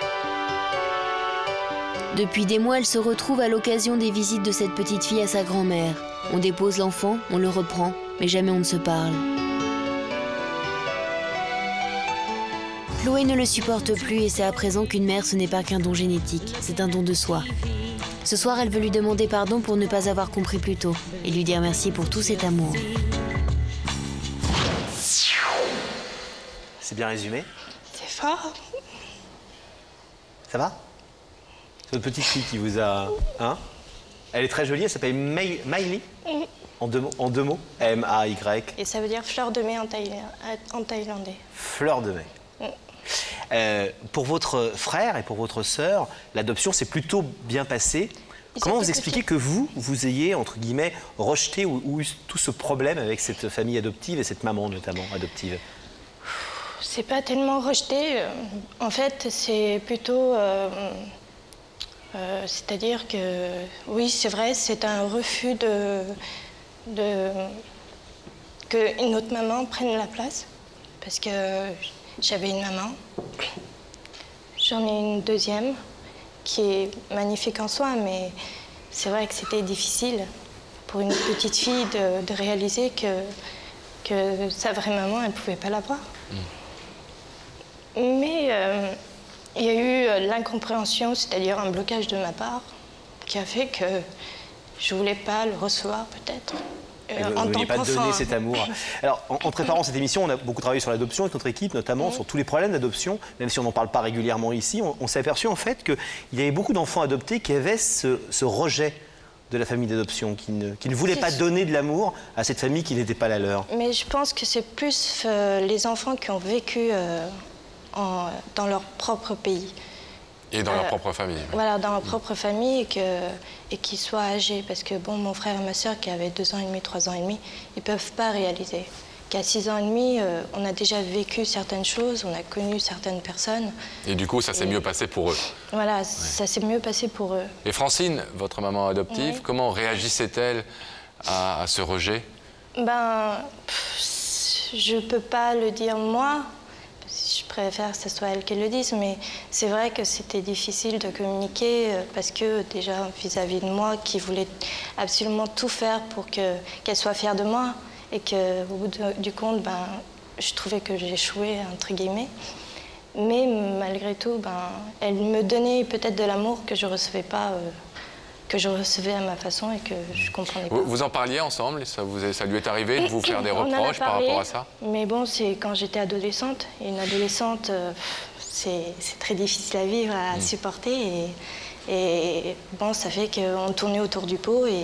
Depuis des mois, elle se retrouve à l'occasion des visites de cette petite fille à sa grand-mère. On dépose l'enfant, on le reprend, mais jamais on ne se parle. Chloé ne le supporte plus et sait à présent qu'une mère, ce n'est pas qu'un don génétique, c'est un don de soi. Ce soir, elle veut lui demander pardon pour ne pas avoir compris plus tôt et lui dire merci pour tout cet amour. C'est bien résumé. C'est fort. Ça va? C'est votre petite fille qui vous a... Hein? Elle est très jolie, elle s'appelle Mai- Miley. Mm. En deux mots, en deux mots. M A Y. Et ça veut dire fleur de mai en, thaï- en thaïlandais. Fleur de mai. Mm. Euh, pour votre frère et pour votre sœur, l'adoption s'est plutôt bien passée. Ils Comment ont vous fait expliquez que vous, vous ayez, entre guillemets, rejeté ou, ou eu tout ce problème avec cette famille adoptive et cette maman notamment adoptive? C'est pas tellement rejeté. euh, En fait, c'est plutôt... euh, euh, c'est-à-dire que, oui, c'est vrai, c'est un refus de... de qu'une autre maman prenne la place. Parce que j'avais une maman. J'en ai une deuxième qui est magnifique en soi, mais c'est vrai que c'était difficile pour une petite fille de, de réaliser que, que sa vraie maman, elle ne pouvait pas l'avoir. Mais euh, il y a eu euh, l'incompréhension, c'est-à-dire un blocage de ma part, qui a fait que je ne voulais pas le recevoir, peut-être. Et Euh, vous en ne tant vouliez pas qu'enfant, donner hein. cet amour. Alors, en, en préparant cette émission, on a beaucoup travaillé sur l'adoption avec notre équipe, notamment sur tous les problèmes d'adoption, même si on n'en parle pas régulièrement ici. On, on s'est aperçu en fait qu'il y avait beaucoup d'enfants adoptés qui avaient ce, ce rejet de la famille d'adoption, qui ne, qui ne voulaient C'est pas sûr. donner de l'amour à cette famille qui n'était pas la leur. Mais je pense que c'est plus euh, les enfants qui ont vécu euh, en- dans leur propre pays. Et dans leur Euh, propre famille. Voilà, dans leur propre famille et, que, et qu'ils soient âgés. Parce que bon, mon frère et ma soeur qui avaient deux ans et demi, trois ans et demi, ils ne peuvent pas réaliser qu'à six ans et demi, euh, on a déjà vécu certaines choses, on a connu certaines personnes. Et du coup, ça s'est mieux passé pour eux. Voilà, ouais. Ça s'est mieux passé pour eux. Et Francine, votre maman adoptive, Ouais. comment réagissait-elle à, à ce rejet? Ben, pff, je ne peux pas le dire moi. Je préfère que ce soit elle qui le dise, mais c'est vrai que c'était difficile de communiquer parce que déjà vis-à-vis de moi, qui voulait absolument tout faire pour que, qu'elle soit fière de moi et qu'au bout de, du compte, ben, je trouvais que j'échouais, entre guillemets. Mais malgré tout, ben, elle me donnait peut-être de l'amour que je ne recevais pas, euh, que je recevais à ma façon et que je comprenais pas. Vous, vous en parliez ensemble? Ça, vous, ça lui est arrivé de vous faire des On en a reproches par parlé, rapport à ça? Mais bon, c'est quand j'étais adolescente. Et une adolescente, euh, c'est très difficile à vivre, à mmh. supporter. Et, et bon, ça fait qu'on tournait autour du pot et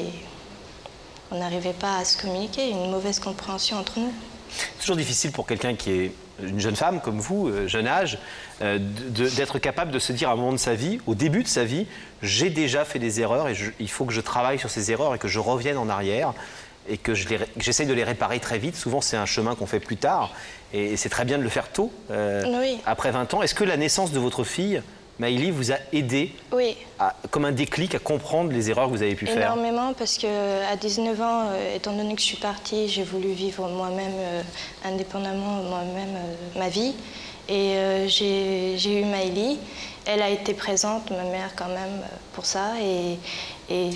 on n'arrivait pas à se communiquer. Une mauvaise compréhension entre nous. C'est toujours difficile pour quelqu'un qui est une jeune femme comme vous, euh, jeune âge, euh, d'être capable de se dire à un moment de sa vie, au début de sa vie, j'ai déjà fait des erreurs et je, il faut que je travaille sur ces erreurs et que je revienne en arrière et que j'essaye de les réparer très vite. Souvent, c'est un chemin qu'on fait plus tard et, et c'est très bien de le faire tôt, euh, oui. après vingt ans. Est-ce que la naissance de votre fille, Maëlie, vous a aidé, oui. à, comme un déclic, à comprendre les erreurs que vous avez pu Énormément, faire? Énormément, parce qu'à dix-neuf ans, euh, étant donné que je suis partie, j'ai voulu vivre moi-même, euh, indépendamment, moi-même, euh, ma vie. Et euh, j'ai eu Maëlie. Elle a été présente, ma mère, quand même, pour ça. Et, et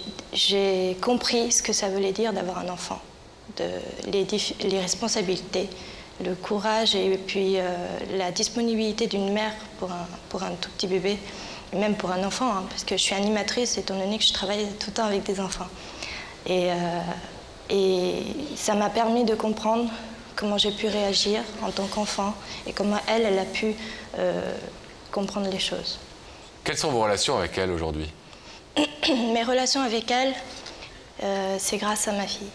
j'ai compris ce que ça voulait dire d'avoir un enfant, de, les, les responsabilités, le courage et puis euh, la disponibilité d'une mère pour un, pour un tout petit bébé, et même pour un enfant, hein, parce que je suis animatrice étant donné que je travaille tout le temps avec des enfants. Et, euh, et ça m'a permis de comprendre comment j'ai pu réagir en tant qu'enfant et comment elle, elle a pu euh, comprendre les choses. Quelles sont vos relations avec elle aujourd'hui? Mes relations avec elle, euh, c'est grâce à ma fille.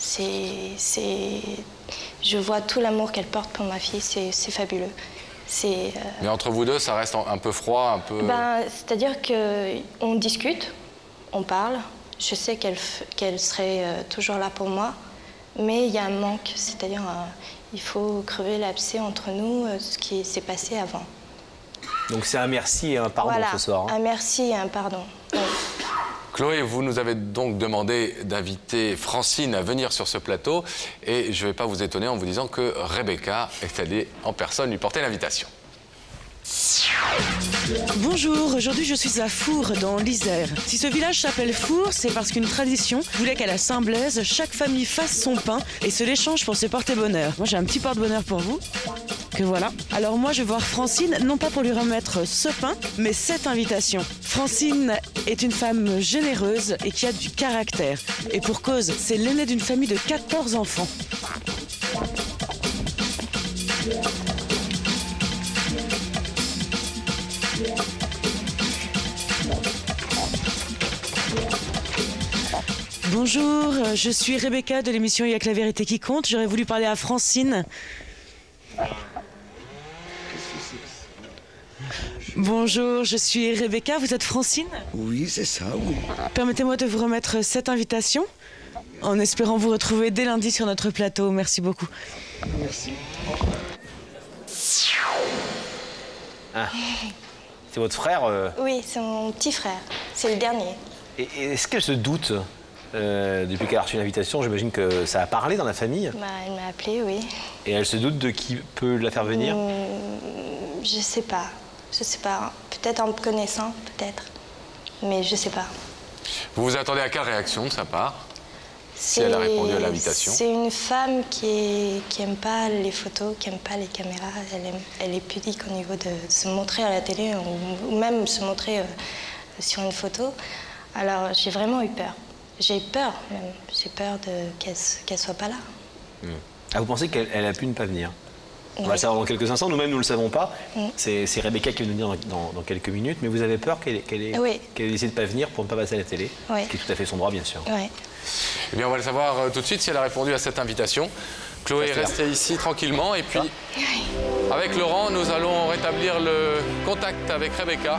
C'est... Je vois tout l'amour qu'elle porte pour ma fille, c'est fabuleux. Euh... Mais entre vous deux, ça reste un peu froid, un peu... Ben, c'est-à-dire qu'on discute, on parle. Je sais qu'elle qu'elle serait euh, toujours là pour moi, mais il y a un manque. C'est-à-dire euh, il faut crever l'abcès entre nous, euh, ce qui s'est passé avant. Donc c'est un merci et un pardon voilà, ce soir. Hein. Un merci et un pardon. Oui. Chloé, vous nous avez donc demandé d'inviter Francine à venir sur ce plateau et je ne vais pas vous étonner en vous disant que Rebecca est allée en personne lui porter l'invitation. Bonjour, aujourd'hui je suis à Four, dans l'Isère. Si ce village s'appelle Four, c'est parce qu'une tradition voulait qu'à la Saint-Blaise, chaque famille fasse son pain et se l'échange pour se porter bonheur. Moi j'ai un petit porte-bonheur pour vous, que voilà. Alors moi je vais voir Francine, non pas pour lui remettre ce pain, mais cette invitation. Francine est une femme généreuse et qui a du caractère. Et pour cause, c'est l'aînée d'une famille de quatorze enfants. Bonjour, je suis Rebecca de l'émission Il y a que la vérité qui compte. J'aurais voulu parler à Francine. Bonjour, je suis Rebecca, vous êtes Francine? Oui, c'est ça, oui. Permettez-moi de vous remettre cette invitation, en espérant vous retrouver dès lundi sur notre plateau. Merci beaucoup. Merci. Ah, c'est votre frère euh... Oui, c'est mon petit frère. C'est le dernier. Et, et est-ce qu'elle se doute euh, depuis qu'elle a reçu l'invitation? J'imagine que ça a parlé dans la famille. Bah, elle m'a appelée, oui. Et elle se doute de qui peut la faire venir? mmh, Je sais pas. Je sais pas. Peut-être en me connaissant, peut-être. Mais je sais pas. Vous vous attendez à quelle réaction de sa part? Si elle a répondu à l'invitation. C'est une femme qui, est, qui aime pas les photos, qui aime pas les caméras. Elle, aime, elle est pudique au niveau de se montrer à la télé ou, ou même se montrer euh, sur une photo. Alors j'ai vraiment eu peur. J'ai peur même. J'ai peur qu'elle qu'elle soit pas là. Mmh. Ah, vous pensez qu'elle a pu ne pas venir? On oui. va le savoir dans quelques instants. Nous-mêmes, nous ne le savons pas. Mmh. C'est Rebecca qui va nous dire dans, dans, dans quelques minutes. Mais vous avez peur qu'elle qu'elle ait, oui. qu'elle ait décidé de ne pas venir pour ne pas passer à la télé? Oui. Ce qui est tout à fait son droit, bien sûr. Oui. Eh bien, on va le savoir euh, tout de suite si elle a répondu à cette invitation. Chloé, restez ici tranquillement. Et puis, avec Laurent, nous allons rétablir le contact avec Rebecca.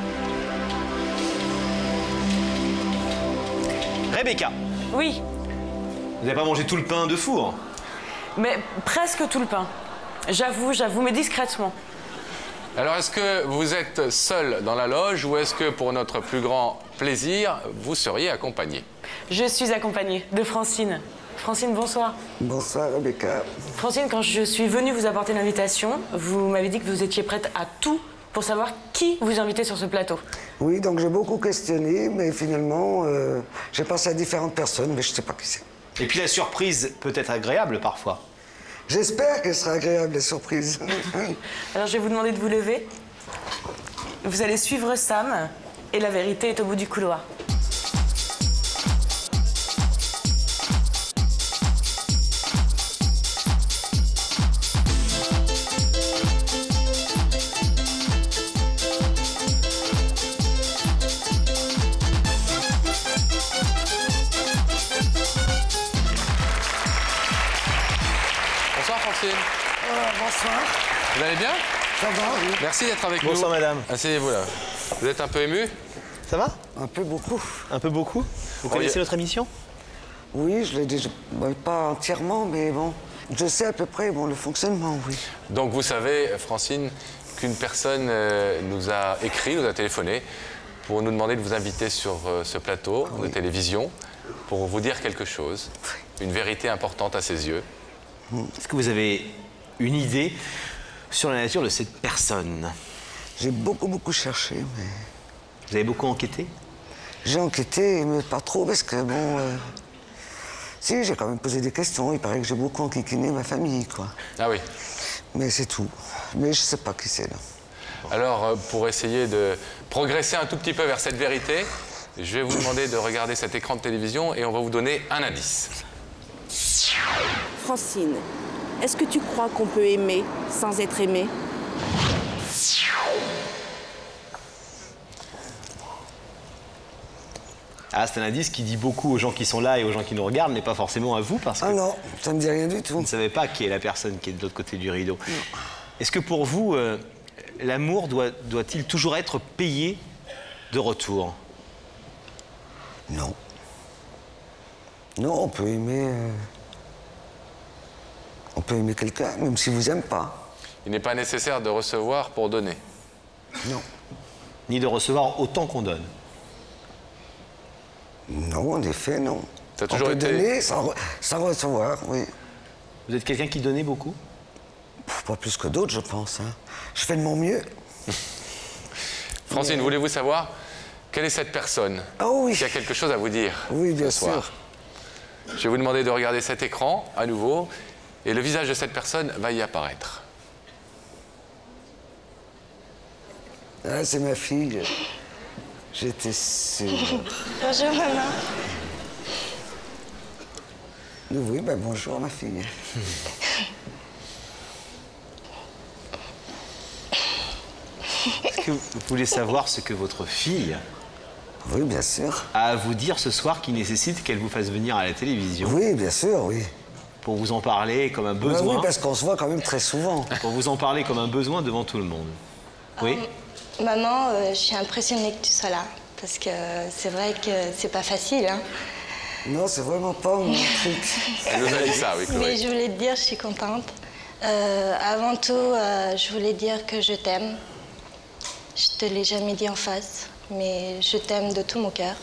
Rebecca. Oui. Vous n'avez pas mangé tout le pain de Four? Mais presque tout le pain. J'avoue, j'avoue, mais discrètement. Alors, est-ce que vous êtes seul dans la loge ou est-ce que, pour notre plus grand plaisir, vous seriez accompagné? Je suis accompagnée de Francine. Francine, bonsoir. Bonsoir, Rebecca. Francine, quand je suis venue vous apporter l'invitation, vous m'avez dit que vous étiez prête à tout pour savoir qui vous invitez sur ce plateau. Oui, donc j'ai beaucoup questionné, mais finalement, euh, j'ai pensé à différentes personnes, mais je ne sais pas qui c'est. Et puis la surprise peut être agréable parfois. J'espère qu'elle sera agréable, la surprise. Alors je vais vous demander de vous lever. Vous allez suivre Sam et la vérité est au bout du couloir. Bonsoir Francine. Oh, bonsoir. Vous allez bien? Ça va, oui. Merci d'être avec nous. Bonsoir madame. Asseyez-vous là. Vous êtes un peu ému? Ça va? Un peu beaucoup. Un peu beaucoup? Vous connaissez notre émission? Oui, je l'ai déjà... bon, pas entièrement, mais bon. Je sais à peu près bon, le fonctionnement, oui. Donc vous savez, Francine, qu'une personne euh, nous a écrit, nous a téléphoné pour nous demander de vous inviter sur euh, ce plateau oui. de télévision pour vous dire quelque chose, une vérité importante à ses yeux. Est-ce que vous avez une idée sur la nature de cette personne? J'ai beaucoup, beaucoup cherché, mais... Vous avez beaucoup enquêté? J'ai enquêté, mais pas trop, parce que bon... Euh... Si, j'ai quand même posé des questions. Il paraît que j'ai beaucoup enquiquiné ma famille, quoi. Ah oui. Mais c'est tout. Mais je sais pas qui c'est, là. Alors, pour essayer de progresser un tout petit peu vers cette vérité, je vais vous demander de regarder cet écran de télévision et on va vous donner un indice. Francine, est-ce que tu crois qu'on peut aimer sans être aimé? Ah, c'est un indice qui dit beaucoup aux gens qui sont là et aux gens qui nous regardent, mais pas forcément à vous, parce que... Ah non, ça ne me dit rien du tout. Vous ne savez pas qui est la personne qui est de l'autre côté du rideau. Est-ce que pour vous, euh, l'amour doit, doit-il toujours être payé de retour? Non. Non, on peut aimer... Euh... On peut aimer quelqu'un, même s'il ne vous aime pas. Il n'est pas nécessaire de recevoir pour donner. Non. Ni de recevoir autant qu'on donne. Non, en effet, non. Ça a toujours on peut été... donner sans, re... sans recevoir, oui. Vous êtes quelqu'un qui donnait beaucoup? Pff, Pas plus que d'autres, je pense. Hein. Je fais de mon mieux. Francine, Mais... voulez-vous savoir quelle est cette personne oh, oui. qui a quelque chose à vous dire? Oui, bien ce soir. sûr. Je vais vous demander de regarder cet écran à nouveau et le visage de cette personne va y apparaître. Ah, c'est ma fille. J'étais sûre. Bonjour, maman. Oui, ben bonjour, ma fille. Est-ce que vous voulez savoir ce que votre fille... Oui, bien sûr. ...a à vous dire ce soir qui nécessite qu'elle vous fasse venir à la télévision? Oui, bien sûr, oui. Pour vous en parler comme un besoin. Ben oui, parce qu'on se voit quand même très souvent. Pour vous en parler comme un besoin devant tout le monde. Oui. Um, maman, euh, je suis impressionnée que tu sois là. Parce que c'est vrai que c'est pas facile. Hein. Non, c'est vraiment pas mon truc. Elle nous a dit ça, oui, Chloé. Mais je voulais te dire, je suis contente. Euh, avant tout, euh, je voulais dire que je t'aime. Je te l'ai jamais dit en face, mais je t'aime de tout mon cœur.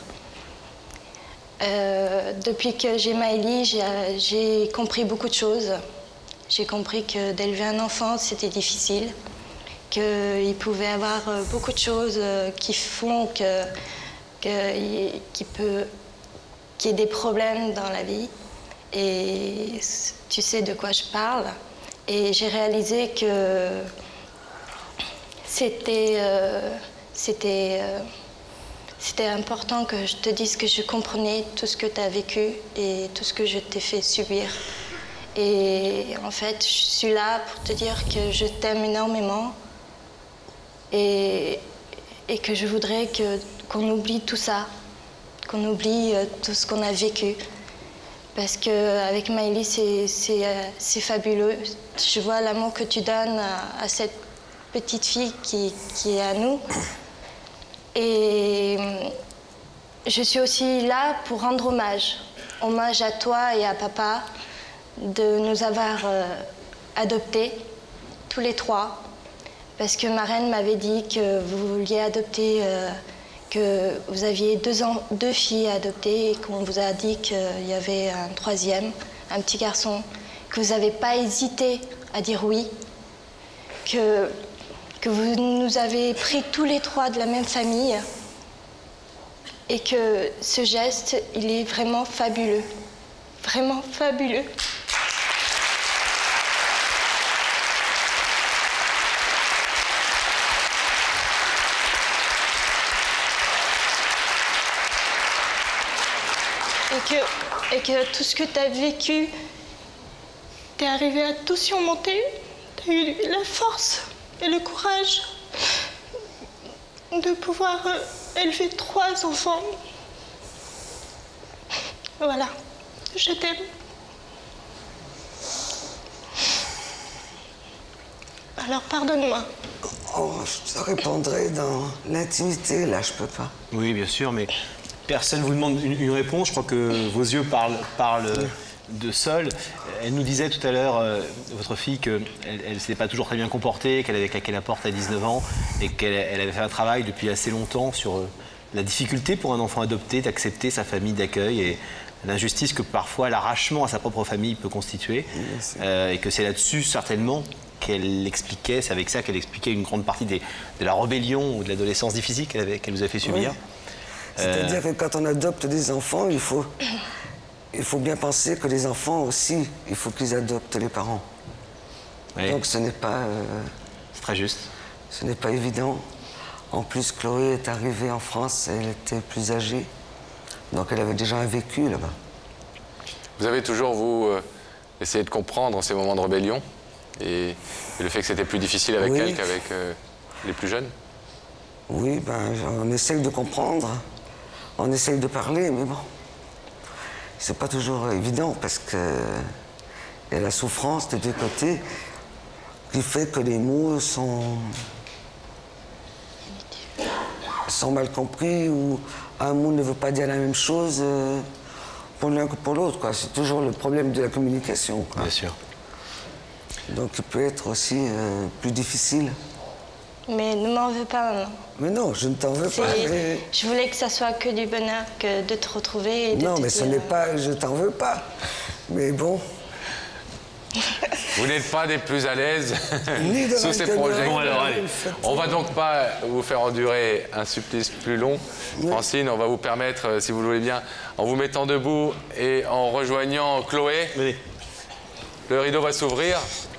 Euh, depuis que j'ai Maëlie, j'ai compris beaucoup de choses. J'ai compris que d'élever un enfant, c'était difficile, qu'il pouvait y avoir beaucoup de choses qui font que, que, qu'il peut, qu'il y ait des problèmes dans la vie. Et tu sais de quoi je parle. Et j'ai réalisé que c'était... Euh, c'était euh, C'était important que je te dise que je comprenais tout ce que tu as vécu et tout ce que je t'ai fait subir. Et en fait, je suis là pour te dire que je t'aime énormément et, et que je voudrais que, qu'on oublie tout ça, qu'on oublie tout ce qu'on a vécu. Parce qu'avec Maëlie, c'est, c'est, c'est fabuleux. Je vois l'amour que tu donnes à, à cette petite fille qui, qui est à nous. Et je suis aussi là pour rendre hommage. Hommage à toi et à papa de nous avoir euh, adoptés, tous les trois, parce que ma reine m'avait dit que vous vouliez adopter, euh, que vous aviez deux, ans, deux filles à adopter et qu'on vous a dit qu'il y avait un troisième, un petit garçon, que vous n'avez pas hésité à dire oui, que, que vous nous avez pris tous les trois de la même famille et que ce geste, il est vraiment fabuleux, vraiment fabuleux. Et que, et que tout ce que tu as vécu, tu es arrivé à tout surmonter. Tu as eu la force et le courage de pouvoir euh, élever trois enfants. Voilà, je t'aime. Alors pardonne-moi. Oh, je te répondrai dans l'intimité, là, je peux pas. Oui, bien sûr, mais personne ne vous demande une, une réponse. Je crois que vos yeux parlent, parlent de seuls. Elle nous disait tout à l'heure, euh, votre fille, qu'elle ne s'était pas toujours très bien comportée, qu'elle avait claqué la porte à dix-neuf ans et qu'elle elle avait fait un travail depuis assez longtemps sur euh, la difficulté pour un enfant adopté d'accepter sa famille d'accueil et l'injustice que parfois l'arrachement à sa propre famille peut constituer. Euh, et que c'est là-dessus, certainement, qu'elle expliquait, c'est avec ça qu'elle expliquait une grande partie des, de la rébellion ou de l'adolescence difficile qu'elle qu'elle nous a fait subir. Oui. C'est-à-dire que quand on adopte des enfants, il faut, il faut bien penser que les enfants aussi, il faut qu'ils adoptent les parents. Oui. Donc ce n'est pas... Euh, c'est très juste. Ce n'est pas évident. En plus, Chloé est arrivée en France, elle était plus âgée. Donc elle avait déjà un vécu là-bas. Vous avez toujours, vous, euh, essayé de comprendre ces moments de rébellion et, et le fait que c'était plus difficile avec oui. elle qu'avec euh, les plus jeunes? Oui, ben, on essaye de comprendre, on essaye de parler, mais bon, c'est pas toujours évident parce que il y a la souffrance des deux côtés qui fait que les mots sont, sont mal compris ou un mot ne veut pas dire la même chose pour l'un que pour l'autre. C'est toujours le problème de la communication. Quoi. Bien sûr. Donc il peut être aussi euh, plus difficile. Mais ne m'en veux pas, maman. Mais non, je ne t'en veux pas. Mais... Je voulais que ça soit que du bonheur, que de te retrouver et de Non, te mais dire... ce n'est pas... Je t'en veux pas. Mais bon... Vous n'êtes pas des plus à l'aise sous ces projets. Bon, alors, allez. On va donc pas vous faire endurer un supplice plus long. Oui. Francine, on va vous permettre, si vous le voulez bien, en vous mettant debout et en rejoignant Chloé, oui. Le rideau va s'ouvrir.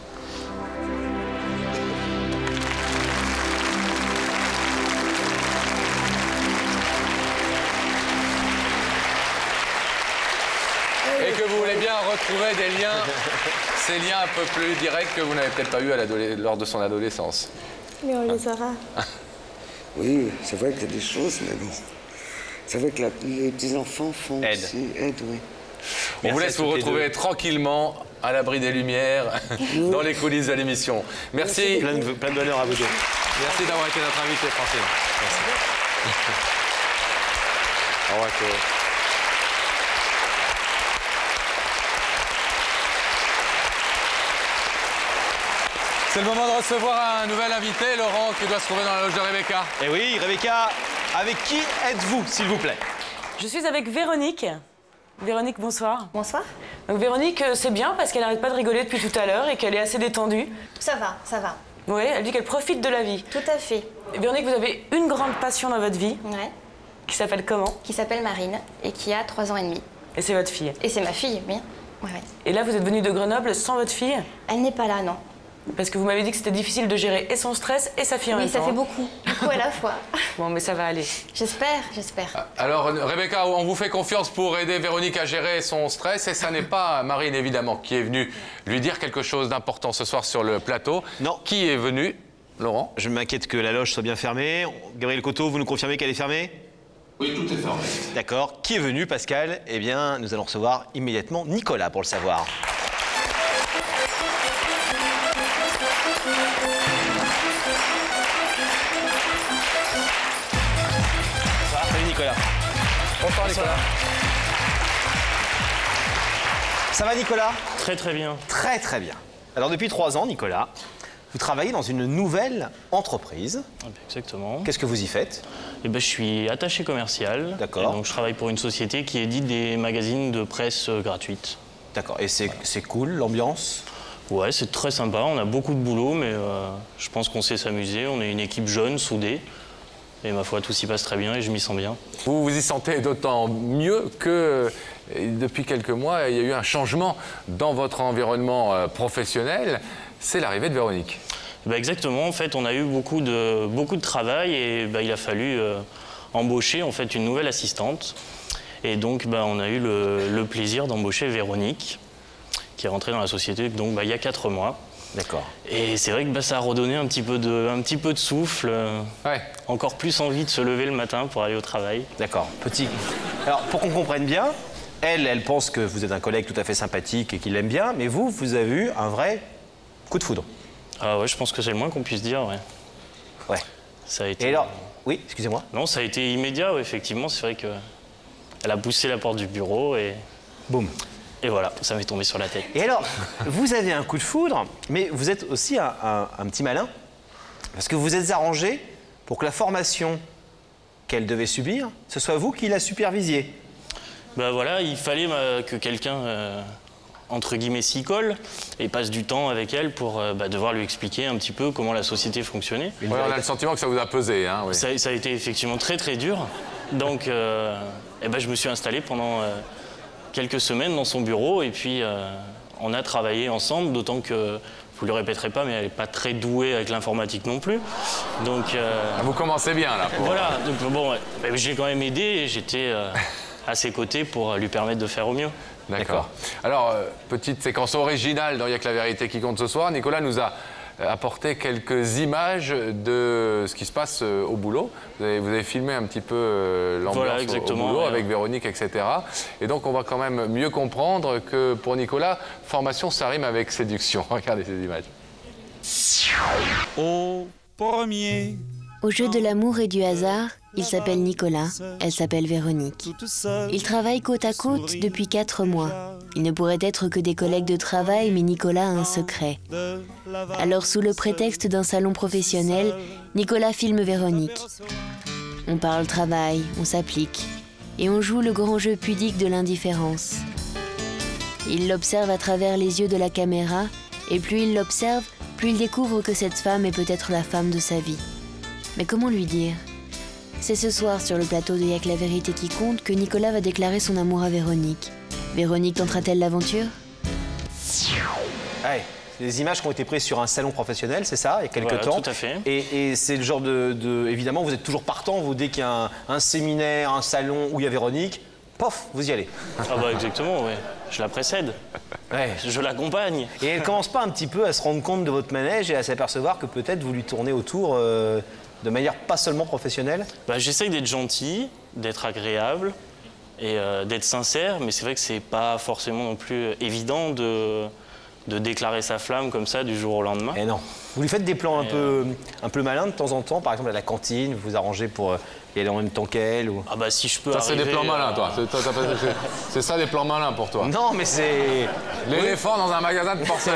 Et que vous voulez bien retrouver des liens, ces liens un peu plus directs que vous n'avez peut-être pas eu à lors de son adolescence. Mais on les aura. Oui, c'est vrai qu'il y a des choses, mais bon. C'est vrai que la, les petits-enfants font aide. aussi aide, oui. On Merci vous laisse vous retrouver tranquillement, à l'abri des lumières, dans les coulisses de l'émission. Merci. Plein de, plein de bonheur à vous deux. Merci d'avoir été notre invité, Francine. Merci. Au revoir, Chloé. C'est le moment de recevoir un nouvel invité, Laurent, qui doit se trouver dans la loge de Rebecca. Eh oui, Rebecca, avec qui êtes-vous, s'il vous plaît? Je suis avec Véronique. Véronique, bonsoir. Bonsoir. Donc Véronique, c'est bien parce qu'elle n'arrête pas de rigoler depuis tout à l'heure et qu'elle est assez détendue. Ça va, ça va. Oui, elle dit qu'elle profite de la vie. Tout à fait. Et Véronique, vous avez une grande passion dans votre vie. Ouais. Qui s'appelle comment? Qui s'appelle Marine et qui a trois ans et demi. Et c'est votre fille? Et c'est ma fille, oui. Ouais, ouais. Et là, vous êtes venue de Grenoble sans votre fille? Elle n'est pas là, non. Parce que vous m'avez dit que c'était difficile de gérer et son stress et sa fille en oui, même temps. Oui, ça fait beaucoup, beaucoup à la fois. Bon, mais ça va aller. J'espère, j'espère. Alors, Rebecca, on vous fait confiance pour aider Véronique à gérer son stress. Et ça n'est pas Marine, évidemment, qui est venue lui dire quelque chose d'important ce soir sur le plateau. Non. Qui est venu? Laurent? Je m'inquiète que la loge soit bien fermée. Gabriel Coteau, vous nous confirmez qu'elle est fermée? Oui, tout est fermé. D'accord. Qui est venu, Pascal? Eh bien, nous allons recevoir immédiatement Nicolas pour le savoir. Nicolas. Bonsoir Nicolas. Ça va Nicolas? Très très bien. Très très bien. Alors depuis trois ans, Nicolas, vous travaillez dans une nouvelle entreprise. Exactement. Qu'est-ce que vous y faites? Eh ben, je suis attaché commercial. D'accord. Donc je travaille pour une société qui édite des magazines de presse euh, gratuites. D'accord. Et c'est cool, l'ambiance? Ouais, c'est très sympa. On a beaucoup de boulot, mais euh, je pense qu'on sait s'amuser. On est une équipe jeune, soudée. Et ma foi, tout s'y passe très bien et je m'y sens bien. Vous vous y sentez d'autant mieux que euh, depuis quelques mois, il y a eu un changement dans votre environnement euh, professionnel. C'est l'arrivée de Véronique. Bah exactement. En fait, on a eu beaucoup de, beaucoup de travail et bah, il a fallu euh, embaucher en fait, une nouvelle assistante. Et donc, bah, on a eu le, le plaisir d'embaucher Véronique, qui est rentrée dans la société donc, bah, il y a quatre mois. D'accord. Et c'est vrai que bah, ça a redonné un petit peu de, un petit peu de souffle, euh, ouais. Encore plus envie de se lever le matin pour aller au travail. D'accord, petit. Alors, pour qu'on comprenne bien, elle, elle pense que vous êtes un collègue tout à fait sympathique et qu'il l'aime bien, mais vous, vous avez eu un vrai coup de foudre. Ah ouais, je pense que c'est le moins qu'on puisse dire, ouais. Ouais. Ça a été... Et alors, oui, excusez-moi. Non, ça a été immédiat, ouais, effectivement, c'est vrai qu'elle a poussé la porte du bureau et... Boum. Et voilà, ça m'est tombé sur la tête. Et alors, vous avez un coup de foudre, mais vous êtes aussi un, un, un petit malin, parce que vous êtes arrangé pour que la formation qu'elle devait subir, ce soit vous qui la supervisiez. Ben voilà, il fallait bah, que quelqu'un, euh, entre guillemets, s'y colle et passe du temps avec elle pour euh, bah, devoir lui expliquer un petit peu comment la société fonctionnait. Ouais, on a le sentiment que ça vous a pesé. Hein, oui. ça, ça a été effectivement très très dur. Donc, euh, eh ben, je me suis installé pendant... Euh, quelques semaines dans son bureau et puis euh, on a travaillé ensemble, d'autant que, je vous le répéterai pas, mais elle n'est pas très douée avec l'informatique non plus. Donc, euh, vous commencez bien là. Pour... Voilà, donc bon, ouais, j'ai quand même aidé et j'étais euh, à ses côtés pour lui permettre de faire au mieux. D'accord. Alors, euh, petite séquence originale dans Il n'y a que la vérité qui compte ce soir. Nicolas nous a apporté quelques images de ce qui se passe au boulot. Vous avez, vous avez filmé un petit peu l'ambiance voilà, au, au boulot ouais. avec Véronique, et cetera. Et donc, on va quand même mieux comprendre que pour Nicolas, formation, ça rime avec séduction. Regardez ces images. Au premier. Au jeu de l'amour et du hasard, il s'appelle Nicolas, elle s'appelle Véronique. Ils travaillent côte à côte depuis quatre mois. Ils ne pourraient être que des collègues de travail, mais Nicolas a un secret. Alors, sous le prétexte d'un salon professionnel, Nicolas filme Véronique. On parle travail, on s'applique, et on joue le grand jeu pudique de l'indifférence. Il l'observe à travers les yeux de la caméra, et plus il l'observe, plus il découvre que cette femme est peut-être la femme de sa vie. Mais comment lui dire? C'est ce soir, sur le plateau de Y'a que la vérité qui compte, que Nicolas va déclarer son amour à Véronique. Véronique tentera-t-elle l'aventure? Ouais, c'est des images qui ont été prises sur un salon professionnel, c'est ça, il y a quelques voilà, temps. Tout à fait. Et, et c'est le genre de, de... Évidemment, vous êtes toujours partant, vous, dès qu'il y a un, un séminaire, un salon où il y a Véronique, pof, vous y allez. Ah bah exactement, ouais. Je la précède. Ouais. Je l'accompagne. Et elle commence pas un petit peu à se rendre compte de votre manège et à s'apercevoir que peut-être vous lui tournez autour euh, de manière pas seulement professionnelle? Bah, j'essaye d'être gentil, d'être agréable et euh, d'être sincère, mais c'est vrai que c'est pas forcément non plus évident de, de déclarer sa flamme comme ça du jour au lendemain. Et non. Vous lui faites des plans un peu, euh... un peu malins de temps en temps, par exemple à la cantine, vous vous arrangez pour y aller en même temps qu'elle ou... Ah bah si je peux Ça c'est des plans malins, à... toi. C'est ça des plans malins pour toi. Non mais c'est... L'éléphant dans un magasin de porcelaine.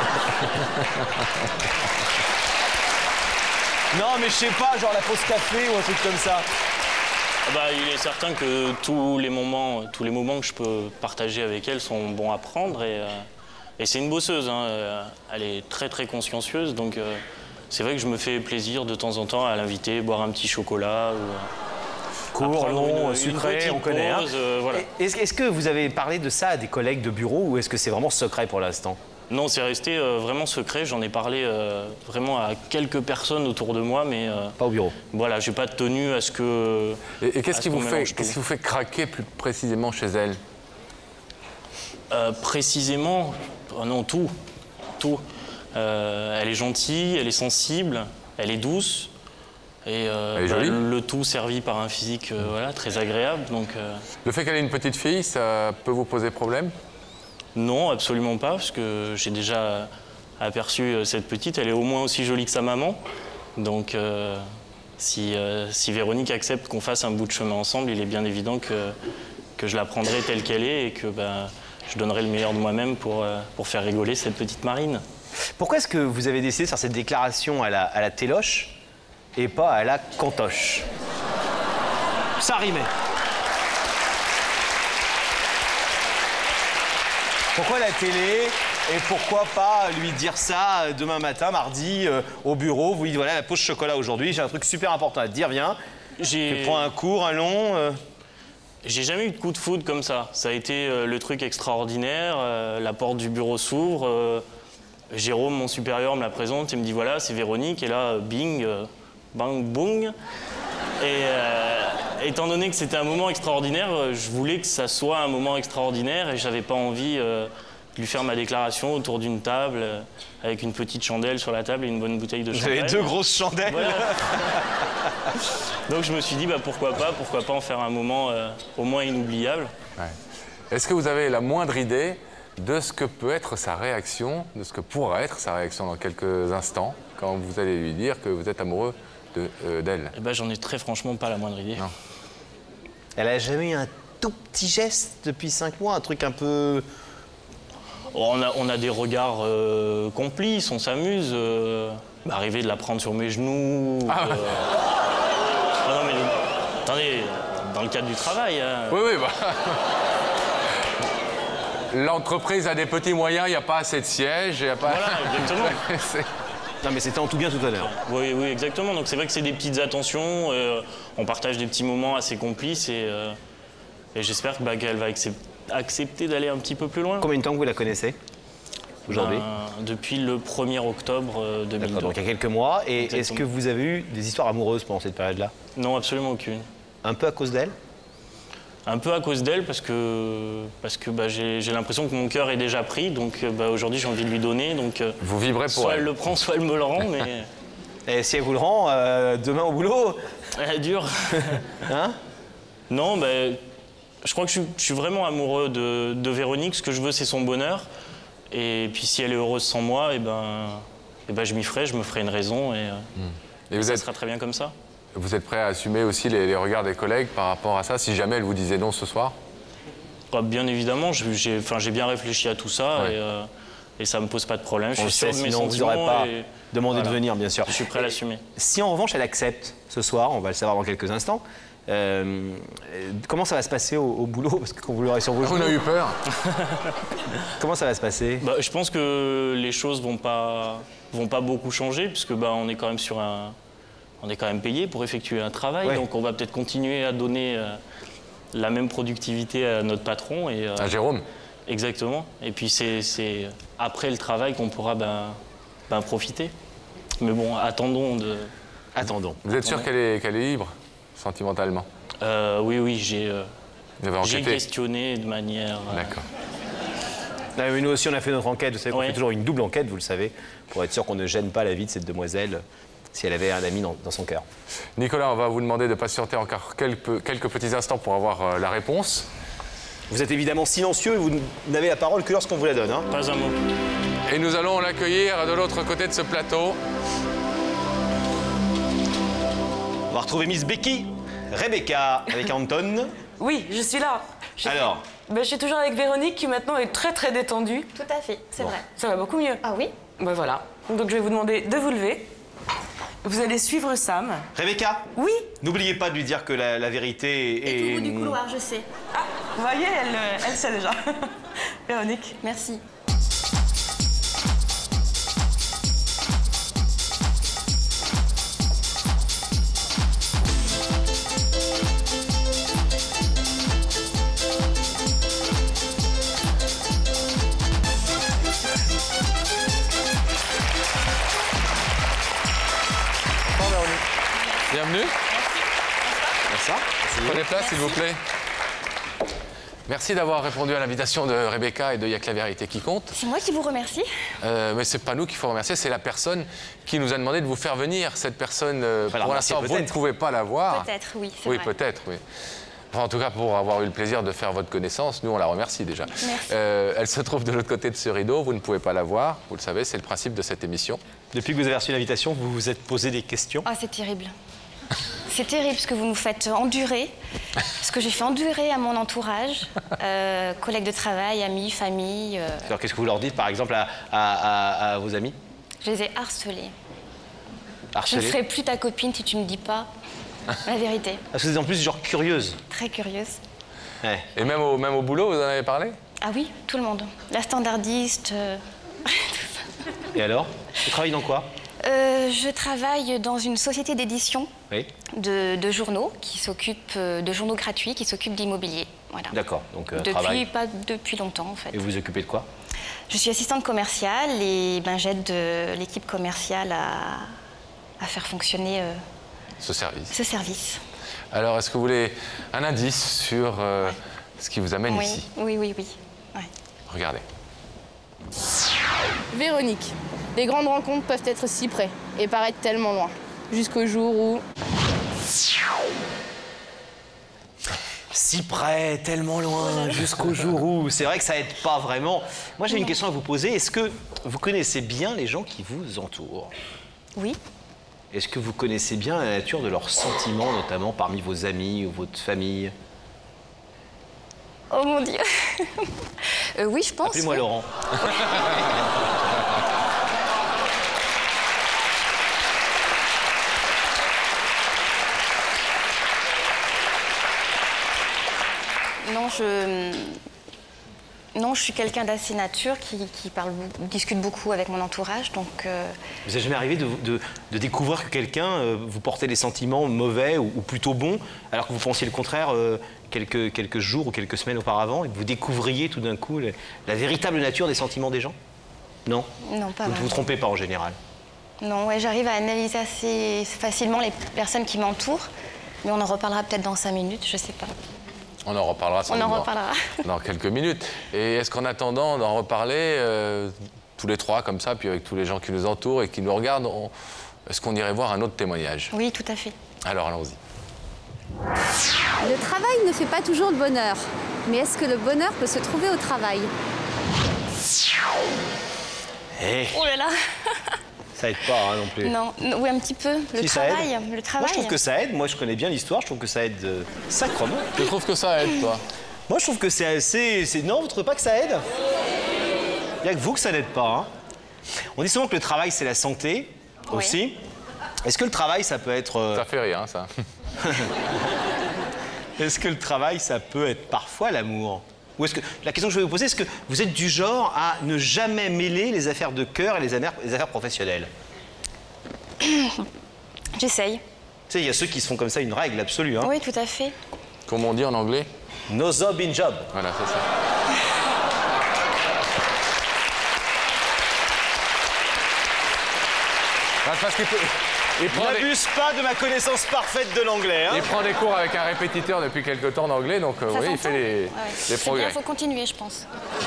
Non mais je sais pas, genre la pause café ou un truc comme ça. Ah bah, il est certain que tous les moments, tous les moments que je peux partager avec elle sont bons à prendre et, euh, et c'est une bosseuse, hein. Elle est très très consciencieuse, donc euh, c'est vrai que je me fais plaisir de temps en temps à l'inviter, boire un petit chocolat ou court, long, sucré, on connaît. Hein. Euh, voilà. Est-ce est-ce que vous avez parlé de ça à des collègues de bureau ou est-ce que c'est vraiment secret pour l'instant? Non, c'est resté euh, vraiment secret. J'en ai parlé euh, vraiment à quelques personnes autour de moi, mais... Euh, pas au bureau. Voilà, j'ai pas tenu à ce que... Et, et qu'est-ce qui, qu qui vous fait craquer plus précisément chez elle? euh, Précisément, oh non, tout. Tout. Euh, elle est gentille, elle est sensible, elle est douce. Et euh, elle est bah, jolie. Le tout servi par un physique euh, voilà, très agréable. Donc, euh... Le fait qu'elle ait une petite fille, ça peut vous poser problème? Non, absolument pas, parce que j'ai déjà aperçu cette petite. Elle est au moins aussi jolie que sa maman. Donc, euh, si, euh, si Véronique accepte qu'on fasse un bout de chemin ensemble, il est bien évident que, que je la prendrai telle qu'elle est et que ben, je donnerai le meilleur de moi-même pour, euh, pour faire rigoler cette petite Marine. Pourquoi est-ce que vous avez décidé de faire cette déclaration à la, à la téloche et pas à la cantoche? Ça rimait. Pourquoi la télé et pourquoi pas lui dire ça demain matin, mardi, euh, au bureau? Vous dites voilà, la pause chocolat aujourd'hui, j'ai un truc super important à te dire, viens. Tu prends un court, un long. Euh... J'ai jamais eu de coup de foudre comme ça. Ça a été euh, le truc extraordinaire. Euh, la porte du bureau s'ouvre. Euh, Jérôme, mon supérieur, me la présente et me dit voilà, c'est Véronique. Et là, bing, euh, bang, boung. Et euh, étant donné que c'était un moment extraordinaire, je voulais que ça soit un moment extraordinaire et j'avais pas envie euh, de lui faire ma déclaration autour d'une table euh, avec une petite chandelle sur la table et une bonne bouteille de champagne. Vous avez deux grosses chandelles. Voilà. Donc je me suis dit bah, pourquoi pas, pourquoi pas en faire un moment euh, au moins inoubliable. Ouais. Est-ce que vous avez la moindre idée de ce que peut être sa réaction, de ce que pourra être sa réaction dans quelques instants quand vous allez lui dire que vous êtes amoureux de, euh, d'elle? Eh ben, j'en ai très franchement pas la moindre idée. Non. Elle a jamais eu un tout petit geste depuis cinq mois, un truc un peu... Oh, on, a, on a des regards euh, complices, on s'amuse. Euh, m'arriver de la prendre sur mes genoux. Ah, euh... ah non mais attendez, dans le cadre du travail. Hein. Oui, oui, bah... L'entreprise a des petits moyens, il n'y a pas assez de sièges, il n'y a pas... Voilà, exactement. Non mais c'était en tout bien tout à l'heure. Oui, oui, exactement. Donc c'est vrai que c'est des petites attentions, euh, on partage des petits moments assez complices et, euh, et j'espère que, bah, qu'elle va accepter, accepter d'aller un petit peu plus loin. Combien de temps que vous la connaissez aujourd'hui? Ben, depuis le premier octobre deux mille deux. Donc il y a quelques mois. Et est-ce que vous avez eu des histoires amoureuses pendant cette période-là? Non, absolument aucune. Un peu à cause d'elle? Un peu à cause d'elle, parce que, parce que bah, j'ai, j'ai l'impression que mon cœur est déjà pris, donc bah, aujourd'hui j'ai envie de lui donner. Donc, vous vibrez pour soit elle. elle le prend, soit elle me le rend, mais... Et si elle vous le rend, euh, demain au boulot? Elle est dure. Hein? Non, bah, je crois que je suis, je suis vraiment amoureux de, de Véronique. Ce que je veux, c'est son bonheur. Et puis si elle est heureuse sans moi, et ben, et ben, je m'y ferai, je me ferai une raison, et, mmh. et, et vous ça êtes... sera très bien comme ça. Vous êtes prêt à assumer aussi les, les regards des collègues par rapport à ça, si jamais elle vous disait non ce soir? Bah, bien évidemment, j'ai, enfin, j'ai bien réfléchi à tout ça, ouais. et, euh, et ça ne me pose pas de problème. On je suis sûr sait, de mes sinon sentiments. Vous n'aurez pas et... demandé voilà. de venir, bien sûr. Je suis prêt à l'assumer. Si en revanche elle accepte ce soir, on va le savoir dans quelques instants, euh, comment ça va se passer au, au boulot? Parce que quand vous l'aurez sur vos genoux... On a eu peur. Comment ça va se passer? Bah, je pense que les choses vont pas, vont pas beaucoup changer, puisque bah, on est quand même sur un... On est quand même payé pour effectuer un travail, ouais. Donc on va peut-être continuer à donner euh, la même productivité à notre patron. Et, euh, à Jérôme. Exactement. Et puis c'est, c'est après le travail qu'on pourra ben, ben, profiter. Mais bon, attendons de... Attendons. Vous êtes sûr qu'elle est, qu'elle est libre, sentimentalement? euh, Oui, oui, j'ai, euh, j'ai enquêté. questionné de manière... Euh... D'accord. Ah, mais nous aussi, on a fait notre enquête. Vous savez qu'on ouais. fait toujours une double enquête, vous le savez, pour être sûr qu'on ne gêne pas la vie de cette demoiselle si elle avait un ami dans, dans son cœur. Nicolas, on va vous demander de patienter encore quelques, quelques petits instants pour avoir euh, la réponse. Vous êtes évidemment silencieux et vous n'avez la parole que lorsqu'on vous la donne. Hein. Pas un mot. Et nous allons l'accueillir de l'autre côté de ce plateau. On va retrouver Miss Becky, Rebecca avec Anton. Oui, je suis là. Je Alors suis... Ben, je suis toujours avec Véronique qui maintenant est très très détendue. Tout à fait, c'est bon. vrai. Ça va beaucoup mieux. Ah oui? Ben voilà. Donc je vais vous demander de vous lever. Vous allez suivre Sam. Rebecca? Oui? N'oubliez pas de lui dire que la, la vérité est... Et tout au bout du couloir, je sais. Ah, vous voyez, elle, elle sait déjà. Véronique. Merci. Bienvenue. Merci. Prenez place, s'il vous plaît. Merci d'avoir répondu à l'invitation de Rebecca et de Y'a que la vérité qui compte. C'est moi qui vous remercie. Euh, mais c'est pas nous qu'il faut remercier, c'est la personne qui nous a demandé de vous faire venir. Cette personne, euh, pour l'instant, vous ne pouvez pas la voir. Peut-être, oui, c'est Oui, vrai. peut-être, oui. Enfin, en tout cas, pour avoir eu le plaisir de faire votre connaissance, nous, on la remercie déjà. Merci. Euh, elle se trouve de l'autre côté de ce rideau, vous ne pouvez pas la voir. Vous le savez, c'est le principe de cette émission. Depuis que vous avez reçu l'invitation, vous vous êtes posé des questions? Ah, c'est terrible. c'est terrible ce que vous nous faites endurer, ce que j'ai fait endurer à mon entourage, euh, collègues de travail, amis, famille. Euh... Alors qu'est-ce que vous leur dites par exemple à, à, à, à vos amis? Je les ai harcelés. Harcelés. Je ne serai plus ta copine si tu ne me dis pas la vérité. Parce que vous êtes en plus genre curieuse. Très curieuse. Ouais. Et même au, même au boulot, vous en avez parlé? Ah oui, tout le monde. La standardiste. Euh... Et alors? Vous travaillez dans quoi? euh, Je travaille dans une société d'édition oui. de, de journaux qui s'occupe de journaux gratuits, qui s'occupe d'immobilier. Voilà. D'accord. Donc euh, depuis travail. pas depuis longtemps en fait. Et vous vous occupez de quoi? Je suis assistante commerciale et ben, j'aide l'équipe commerciale à, à faire fonctionner euh, ce service. Ce service. Alors, est-ce que vous voulez un indice sur euh, ce qui vous amène oui. ici? Oui, oui, oui. Ouais. Regardez. Véronique, les grandes rencontres peuvent être si près et paraître tellement loin, jusqu'au jour où... Si près, tellement loin, jusqu'au jour où... C'est vrai que ça aide pas vraiment. Moi, j'ai une question à vous poser. Est-ce que vous connaissez bien les gens qui vous entourent? Oui. Est-ce que vous connaissez bien la nature de leurs sentiments, notamment parmi vos amis ou votre famille? Oh mon Dieu. euh, Oui, je pense. Appelez-moi oui. Laurent. Non, je... Non, je suis quelqu'un d'assez nature qui, qui parle, discute beaucoup avec mon entourage, donc... Euh... Vous n'êtes jamais arrivé de, de, de découvrir que quelqu'un euh, vous portait des sentiments mauvais ou, ou plutôt bons, alors que vous pensiez le contraire euh, quelques, quelques jours ou quelques semaines auparavant, et que vous découvriez tout d'un coup la, la véritable nature des sentiments des gens? Non? Non, pas Vous ne vraiment. vous trompez pas en général? Non, ouais, j'arrive à analyser assez facilement les personnes qui m'entourent, mais on en reparlera peut-être dans cinq minutes, je sais pas. On en reparlera sans On en doute reparlera. Dans, dans quelques minutes. Et est-ce qu'en attendant d'en reparler, euh, tous les trois comme ça, puis avec tous les gens qui nous entourent et qui nous regardent, on... est-ce qu'on irait voir un autre témoignage? Oui, tout à fait. Alors, allons-y. Le travail ne fait pas toujours le bonheur. Mais est-ce que le bonheur peut se trouver au travail? Hey. Oh là là. Ça aide pas hein, non plus. Non, non, oui, un petit peu. Le Si, ça travail, aide. le travail. Moi, je trouve que ça aide. Moi, je connais bien l'histoire. Je trouve que ça aide euh, sacrement. Tu trouves que ça aide, toi? Moi, je trouve que c'est assez... c'est- Non, vous trouvez pas que ça aide? Il n'y a que vous que ça n'aide pas. Hein. On dit souvent que le travail, c'est la santé, Oui. aussi. Est-ce que le travail, ça peut être... euh, Ça fait rire, hein, ça. Est-ce que le travail, ça peut être parfois l'amour? Ou est-ce que... La question que je vais vous poser, est-ce que vous êtes du genre à ne jamais mêler les affaires de cœur et les affaires, les affaires professionnelles? J'essaye. Tu sais, il y a ceux qui se font comme ça une règle absolue. Hein. Oui, tout à fait. Comment on dit en anglais? No job in job. Voilà, c'est ça. Parce qu'il peut... il prend des... N'abuse pas de ma connaissance parfaite de l'anglais. Hein. Il prend des cours avec un répétiteur depuis quelque temps d'anglais, donc euh, Ça oui, il s'entend. fait les, Ouais, ouais. les C'est progrès. bien, il faut continuer, je pense.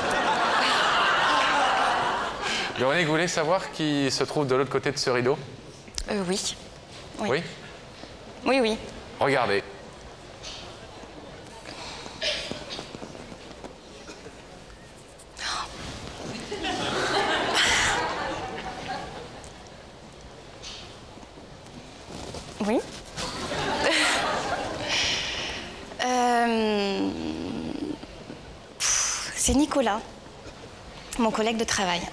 Véronique, vous voulez savoir qui se trouve de l'autre côté de ce rideau? Euh, oui. Oui. Oui. Oui, oui. Regardez. Oui. Euh, pff, C'est Nicolas, mon collègue de travail.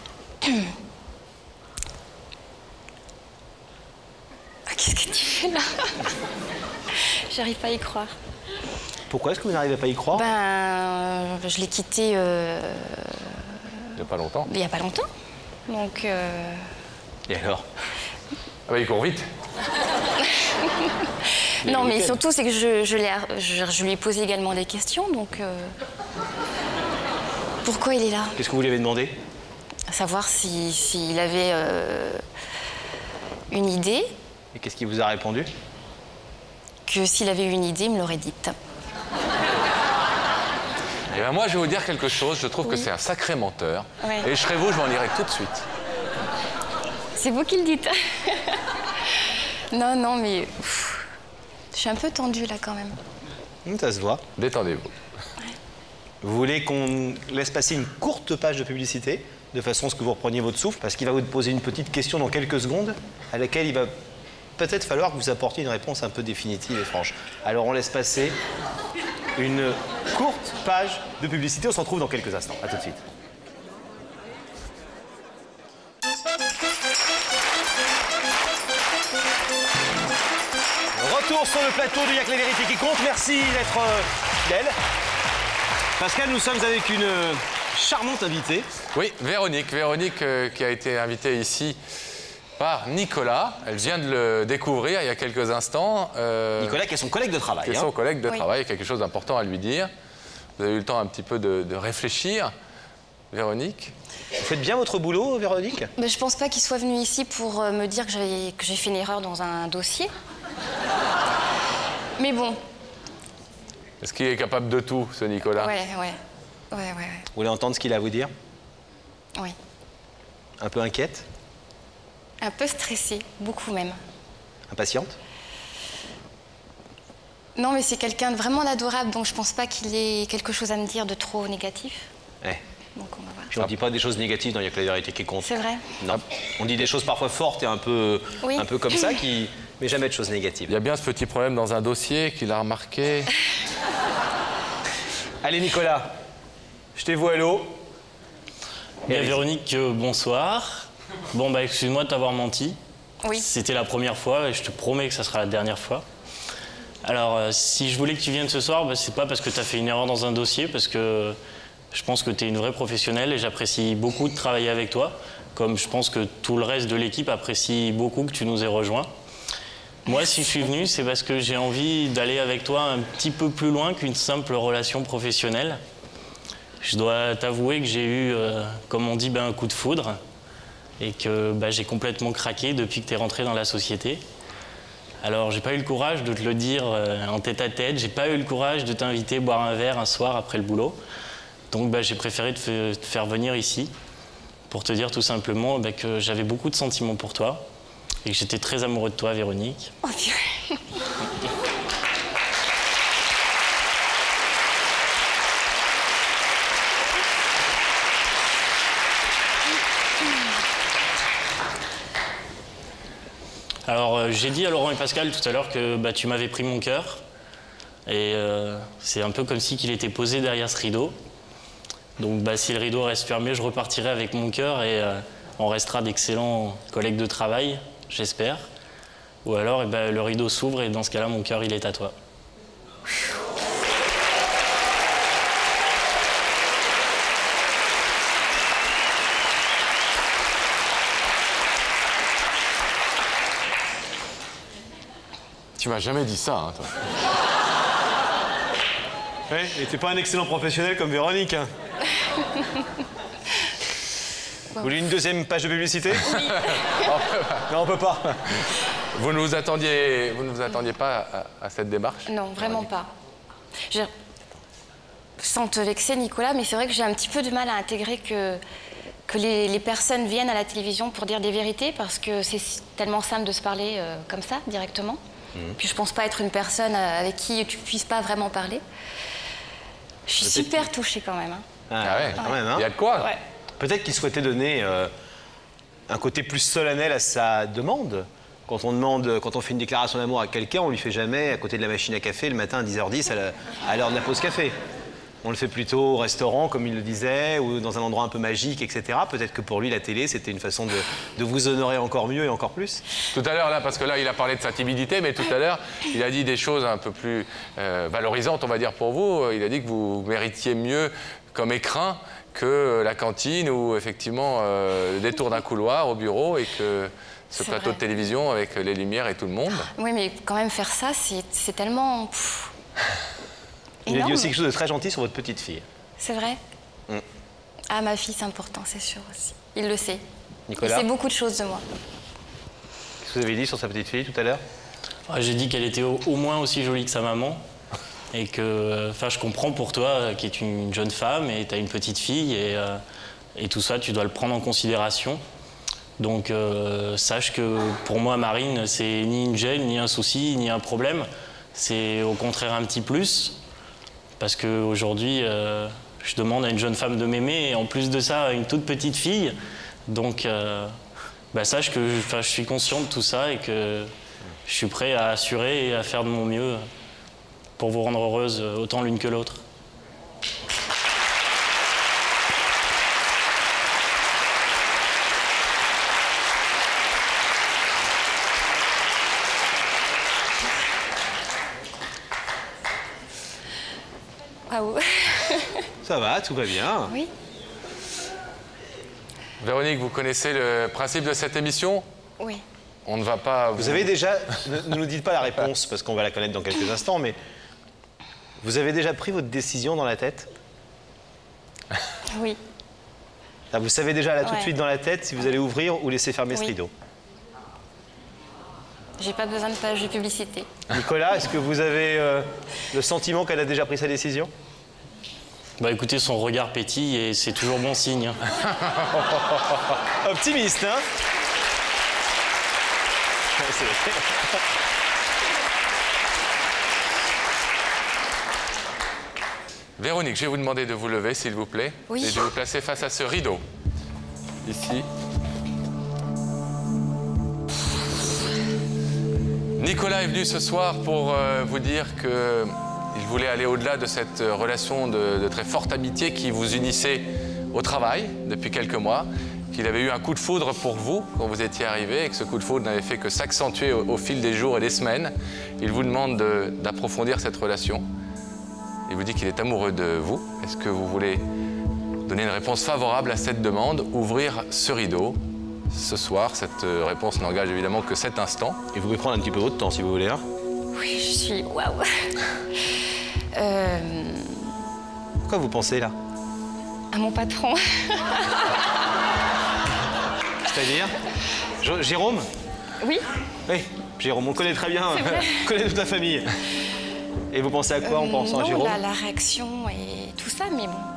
Ah, qu'est-ce que tu fais là? J'arrive pas à y croire. Pourquoi est-ce que vous n'arrivez pas à y croire? Ben, je l'ai quitté euh, Il n'y a pas longtemps. il y a pas longtemps. Donc, euh, Et alors? Ah bah, il court vite. non, mais week-end. surtout, c'est que je, je, l'ai- je- je lui ai posé également des questions. Donc, euh, pourquoi il est là? Qu'est-ce que vous lui avez demandé? À savoir si- s'il avait euh, une idée, Et qu'est-ce qu'il vous a répondu? que s'il avait une idée, il me l'aurait dite. Et ben moi, je vais vous dire quelque chose. Je trouve que Oui. c'est un sacré menteur. Ouais. Et je serais vous, je m'en irai tout de suite. C'est vous qui le dites. Non, non, mais pff, je suis un peu tendue là quand même. Hum, Ça se voit. Détendez-vous. Vous voulez qu'on laisse passer une courte page de publicité, de façon à ce que vous repreniez votre souffle, parce qu'il va vous poser une petite question dans quelques secondes, à laquelle il va peut-être falloir que vous apportiez une réponse un peu définitive et franche. Alors on laisse passer une courte page de publicité. On se retrouve dans quelques instants. À tout de suite. Retour sur le plateau de Y'a que la vérité qui compte. Merci d'être euh, fidèle. Pascal, nous sommes avec une euh, charmante invitée. Oui, Véronique. Véronique euh, qui a été invitée ici par Nicolas. Elle vient de le découvrir il y a quelques instants. Euh, Nicolas qui est son collègue de travail. Qui est hein. son collègue de Oui. travail. Quelque chose d'important à lui dire. Vous avez eu le temps un petit peu de, de réfléchir. Véronique. Vous faites bien votre boulot, Véronique? Mais je pense pas qu'il soit venu ici pour euh, me dire que j'ai que j'ai fait une erreur dans un dossier. Mais bon. Est-ce qu'il est capable de tout, ce Nicolas? Ouais, ouais. Ouais, ouais, ouais. Vous voulez entendre ce qu'il a à vous dire? Oui. Un peu inquiète? Un peu stressée, beaucoup même. Impatiente? Non, mais c'est quelqu'un de vraiment adorable, donc je pense pas qu'il ait quelque chose à me dire de trop négatif. Ouais. Donc on va voir. Puis on ne dit pas des choses négatives dans Il y a que la vérité qui compte. C'est vrai. Non. On dit des choses parfois fortes et un peu, Oui. un peu comme ça, qui... mais jamais de choses négatives. Il y a bien ce petit problème dans un dossier qu'il a remarqué. Allez, Nicolas, jetez-vous à l'eau. Bien, Véronique, euh, bonsoir. Bon, bah, excuse-moi de t'avoir menti. Oui. C'était la première fois et je te promets que ça sera la dernière fois. Alors, euh, si je voulais que tu viennes ce soir, bah, c'est pas parce que tu as fait une erreur dans un dossier, parce que je pense que tu es une vraie professionnelle et j'apprécie beaucoup de travailler avec toi, comme je pense que tout le reste de l'équipe apprécie beaucoup que tu nous aies rejoints. Moi, si je suis venu, c'est parce que j'ai envie d'aller avec toi un petit peu plus loin qu'une simple relation professionnelle. Je dois t'avouer que j'ai eu, euh, comme on dit, ben, un coup de foudre et que ben, j'ai complètement craqué depuis que tu es rentré dans la société. Alors, j'ai pas eu le courage de te le dire euh, en tête-à-tête, j'ai pas eu le courage de t'inviter boire un verre un soir après le boulot. Donc, ben, j'ai préféré te, f te faire venir ici pour te dire tout simplement ben, que j'avais beaucoup de sentiments pour toi et que j'étais très amoureux de toi, Véronique. Oh, purée. Alors, euh, j'ai dit à Laurent et Pascal tout à l'heure que bah, tu m'avais pris mon cœur. Et euh, c'est un peu comme si qu'il était posé derrière ce rideau. Donc, bah, si le rideau reste fermé, je repartirai avec mon cœur et euh, on restera d'excellents collègues de travail, j'espère. Ou alors, eh ben, le rideau s'ouvre et dans ce cas-là, mon cœur, il est à toi. Tu m'as jamais dit ça, hein, toi. Ouais, et t'es pas un excellent professionnel comme Véronique. Hein. Vous voulez une deuxième page de publicité? Oui. Non, on peut pas. Vous ne vous attendiez, vous ne vous attendiez pas à, à cette démarche? Non, vraiment pas. Je... Sans te vexer, Nicolas, mais c'est vrai que j'ai un petit peu de mal à intégrer que, que les, les personnes viennent à la télévision pour dire des vérités, parce que c'est tellement simple de se parler euh, comme ça, directement. Mmh. Puis je pense pas être une personne avec qui tu puisses pas vraiment parler. Je suis super touchée quand même. Hein. Ah, ah ouais, quand même. Hein. Il y a de quoi? Ouais. Peut-être qu'il souhaitait donner euh, un côté plus solennel à sa demande. Quand on demande, quand on fait une déclaration d'amour à quelqu'un, on lui fait jamais à côté de la machine à café le matin à dix heures dix à l'heure de la pause café. On le fait plutôt au restaurant, comme il le disait, ou dans un endroit un peu magique, et cetera. Peut-être que pour lui, la télé, c'était une façon de, de vous honorer encore mieux et encore plus. Tout à l'heure, là, parce que là, il a parlé de sa timidité, mais tout à l'heure, il a dit des choses un peu plus euh, valorisantes, on va dire, pour vous. Il a dit que vous méritiez mieux comme écrin que la cantine ou effectivement euh, le détour d'un couloir au bureau et que ce plateau vrai. de télévision avec les lumières et tout le monde. Oui, mais quand même faire ça, c'est tellement... Pff, il énorme. a dit aussi quelque chose de très gentil sur votre petite fille. C'est vrai? Mm. Ah, ma fille, c'est important, c'est sûr aussi. Il le sait. Nicolas? Il sait beaucoup de choses de moi. Qu'est-ce que vous avez dit sur sa petite fille tout à l'heure? J'ai dit qu'elle était au, au moins aussi jolie que sa maman. Et que, enfin, je comprends pour toi, qui est une jeune femme et tu as une petite fille, et, euh, et tout ça, tu dois le prendre en considération. Donc, euh, sache que pour moi, Marine, c'est ni une gêne, ni un souci, ni un problème. C'est au contraire un petit plus, parce qu'aujourd'hui, euh, je demande à une jeune femme de m'aimer, et en plus de ça, à une toute petite fille. Donc, euh, bah, sache que je suis conscient de tout ça et que je suis prêt à assurer et à faire de mon mieux pour vous rendre heureuse autant l'une que l'autre. Waouh. Ça va, tout va bien. Oui. Véronique, vous connaissez le principe de cette émission? Oui. On ne va pas... Vous avez déjà... Ne nous dites pas la réponse, parce qu'on va la connaître dans quelques instants, mais... Vous avez déjà pris votre décision dans la tête? Oui. Ah, vous savez déjà là tout Ouais. de suite dans la tête si vous allez ouvrir ou laisser fermer ce Oui. rideau? J'ai pas besoin de page de publicité. Nicolas, est-ce que vous avez euh, le sentiment qu'elle a déjà pris sa décision? Bah écoutez, son regard pétille et c'est toujours bon signe. Optimiste, hein? Véronique, je vais vous demander de vous lever, s'il vous plaît. Oui. Et de vous placer face à ce rideau. Ici. Nicolas est venu ce soir pour euh, vous dire qu'il voulait aller au-delà de cette relation de, de très forte amitié qui vous unissait au travail depuis quelques mois, qu'il avait eu un coup de foudre pour vous quand vous étiez arrivé et que ce coup de foudre n'avait fait que s'accentuer au, au fil des jours et des semaines. Il vous demande de- d'approfondir cette relation. Il vous dit qu'il est amoureux de vous. Est-ce que vous voulez donner une réponse favorable à cette demande, ouvrir ce rideau ce soir? Cette euh, réponse n'engage évidemment que cet instant. Et vous pouvez prendre un petit peu votre temps si vous voulez. Hein. Oui, je suis... Waouh. Euh, Pourquoi vous pensez là? à mon patron. C'est-à-dire Jo- Jérôme? Oui. Oui, Jérôme, on connaît très bien, C'est vrai. on connaît toute la famille. Et vous pensez à quoi en pensant à non, Jérôme? la, la réaction et tout ça, mais bon.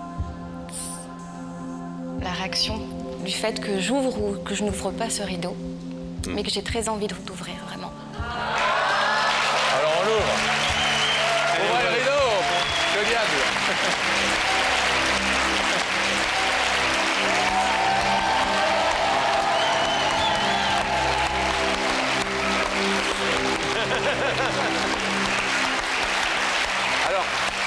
La réaction du fait que j'ouvre ou que je n'ouvre pas ce rideau, Hmm. mais que j'ai très envie de- d'ouvrir, vraiment. Alors on l'ouvre. Ouvrez le rideau. Que diable. Alors,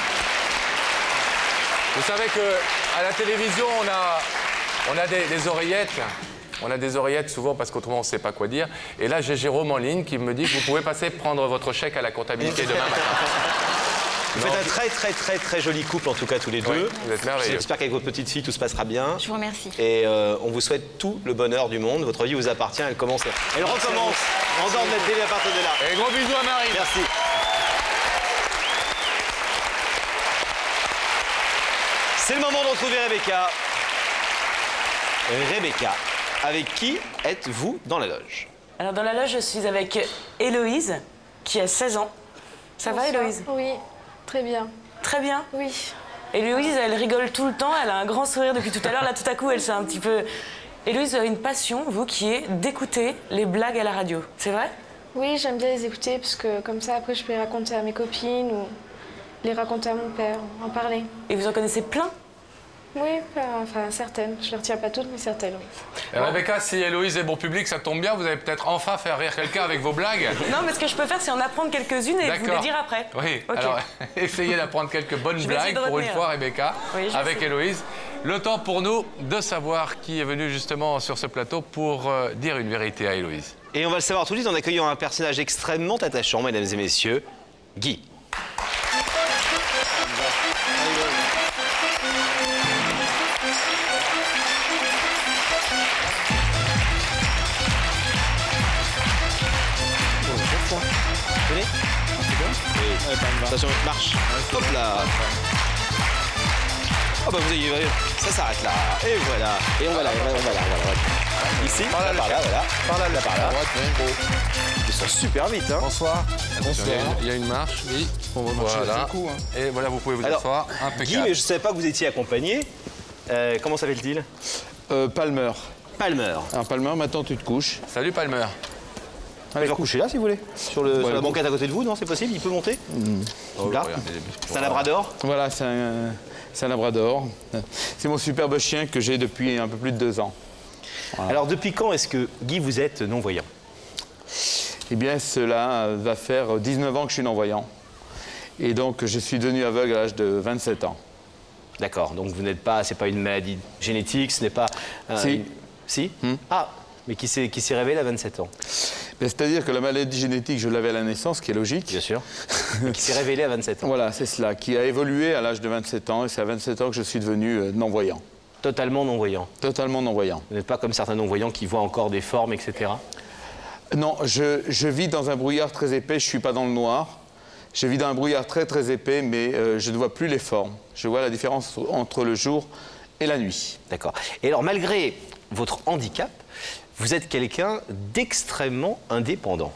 vous savez que à la télévision, on a, on a des, des oreillettes. On a des oreillettes souvent parce qu'autrement on ne sait pas quoi dire. Et là, j'ai Jérôme en ligne qui me dit que vous pouvez passer prendre votre chèque à la comptabilité demain matin. Vous faites un très très très très joli couple en tout cas tous les deux. Oui, vous êtes merveilleux. J'espère qu'avec votre petite fille tout se passera bien. Je vous remercie. Et euh, on vous souhaite tout le bonheur du monde. Votre vie vous appartient, elle commence. Elle recommence. En dehors de notre télé à partir de là. Et gros bisous à Marie. Merci. C'est le moment de retrouver Rebecca. Rebecca, avec qui êtes-vous dans la loge? Alors dans la loge, je suis avec Héloïse, qui a seize ans. Ça va Bonsoir. Héloïse? Oui, très bien. Très bien? Oui. Héloïse, elle rigole tout le temps, elle a un grand sourire depuis tout à l'heure. Là, tout à coup, elle s'est un petit peu... Héloïse, vous avez une passion, vous, qui est d'écouter les blagues à la radio. C'est vrai? Oui, j'aime bien les écouter parce que comme ça, après, je peux les raconter à mes copines ou les raconter à mon père, en parler. Et vous en connaissez plein? Oui, enfin certaines. Je ne les retiens pas toutes, mais certaines, oui. Et Rebecca, si Héloïse est bon public, ça tombe bien, vous allez peut-être enfin faire rire quelqu'un avec vos blagues. Non, mais ce que je peux faire, c'est en apprendre quelques-unes et vous les dire après. Oui, Ok. alors essayez d'apprendre quelques bonnes Je vais essayer blagues de pour une retenir. fois, Rebecca, Oui, je avec sais. Héloïse. Le temps pour nous de savoir qui est venu justement sur ce plateau pour euh, dire une vérité à Héloïse. Et on va le savoir tout de suite en accueillant un personnage extrêmement attachant, mesdames et messieurs, Guy. Tenez. Oui. Attention, marche. Hop là. Oh bah vous avez vu, ça s'arrête là. Et voilà. Et on va là, on va là, on va là. On va là. Ici, par là, par là, voilà. Par là, là, par là. Ils sont super vite, hein. Bonsoir. Attention, il y a une- il y, a une marche, oui. Voilà. Et voilà, vous pouvez vous Alors, asseoir. Guy, Impeccable. mais je ne savais pas que vous étiez accompagné. Euh, comment s'appelle-t-il? Euh, Palmer. Palmer. Alors Palmer, maintenant tu te couches. Salut Palmer. Allez, vous coucher là si vous voulez. Sur, le, sur la bon. banquette à côté de vous, non? C'est possible? Il peut monter? Oh, Là. regardez les- C'est un labrador? Voilà, c'est un, c'est un labrador. C'est mon superbe chien que j'ai depuis un peu plus de deux ans. Voilà. Alors, depuis quand est-ce que, Guy, vous êtes non-voyant? Eh bien, cela va faire dix-neuf ans que je suis non-voyant. Et donc, je suis devenu aveugle à l'âge de vingt-sept ans. D'accord, donc vous n'êtes pas, c'est pas une maladie génétique, ce n'est pas... Euh, si. Une... Si hmm. Ah, mais qui s'est qui s'est révélé à vingt-sept ans. C'est-à-dire que la maladie génétique, je l'avais à la naissance, ce qui est logique. Bien sûr. Qui s'est révélée à vingt-sept ans. Voilà, c'est cela, qui a évolué à l'âge de vingt-sept ans, et c'est à vingt-sept ans que je suis devenu euh, non-voyant. Totalement non-voyant. Totalement non-voyant. Vous n'êtes pas comme certains non-voyants qui voient encore des formes, et cetera. Non, je, je vis dans un brouillard très épais, je ne suis pas dans le noir. Je vis dans un brouillard très très épais, mais euh, je ne vois plus les formes. Je vois la différence entre le jour et la nuit. D'accord. Et alors, malgré votre handicap, vous êtes quelqu'un d'extrêmement indépendant.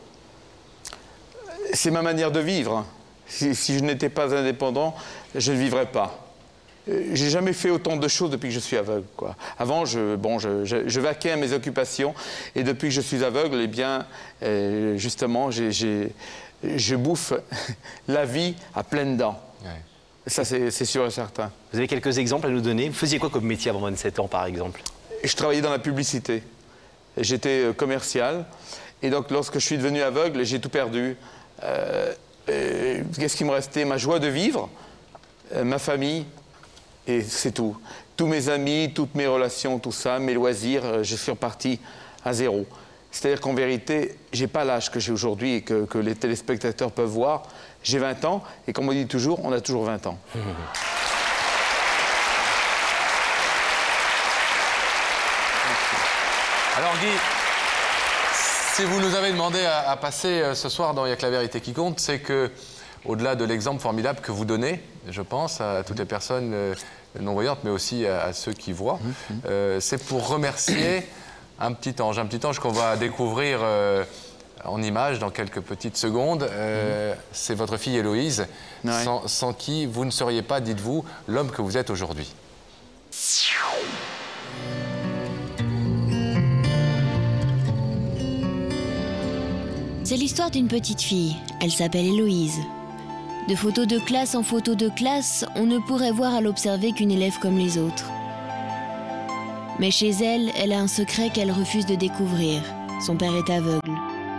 C'est ma manière de vivre. Si, si je n'étais pas indépendant, je ne vivrais pas. J'ai jamais fait autant de choses depuis que je suis aveugle, quoi. Avant, je, bon, je, je, je vaquais à mes occupations, et depuis que je suis aveugle, eh bien, euh, justement, j'ai, j'ai, je bouffe la vie à pleines dents. Ouais. Ça, c'est sûr et certain. Vous avez quelques exemples à nous donner? Vous faisiez quoi comme métier avant vingt-sept ans, par exemple? Je travaillais dans la publicité. J'étais commercial, et donc, lorsque je suis devenu aveugle, j'ai tout perdu. Euh, euh, Qu'est-ce qui me restait? Ma joie de vivre, euh, ma famille. Et c'est tout. Tous mes amis, toutes mes relations, tout ça, mes loisirs, je suis reparti à zéro. C'est-à-dire qu'en vérité, je n'ai pas l'âge que j'ai aujourd'hui et que, que les téléspectateurs peuvent voir. J'ai vingt ans, et comme on dit toujours, on a toujours vingt ans. Mmh. Alors Guy, si vous nous avez demandé à, à passer ce soir dans Il n'y a que la vérité qui compte, c'est que, au-delà de l'exemple formidable que vous donnez, je pense, à toutes les personnes euh, non-voyantes, mais aussi à, à ceux qui voient, mmh. euh, c'est pour remercier un petit ange, un petit ange qu'on va découvrir euh, en images dans quelques petites secondes. Euh, mmh. C'est votre fille Héloïse, ouais. sans, sans qui vous ne seriez pas, dites-vous, l'homme que vous êtes aujourd'hui. C'est l'histoire d'une petite fille. Elle s'appelle Héloïse. De photos de classe en photos de classe, on ne pourrait voir à l'observer qu'une élève comme les autres. Mais chez elle, elle a un secret qu'elle refuse de découvrir. Son père est aveugle.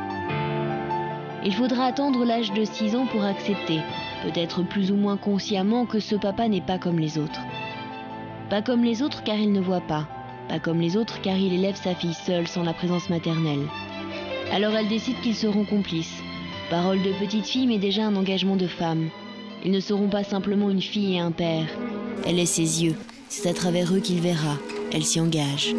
Il faudra attendre l'âge de six ans pour accepter, peut-être plus ou moins consciemment, que ce papa n'est pas comme les autres. Pas comme les autres car il ne voit pas. Pas comme les autres car il élève sa fille seule sans la présence maternelle. Alors elle décide qu'ils seront complices. Parole de petite fille, mais déjà un engagement de femme. Ils ne seront pas simplement une fille et un père. Elle est ses yeux. C'est à travers eux qu'il verra. Elle s'y engage.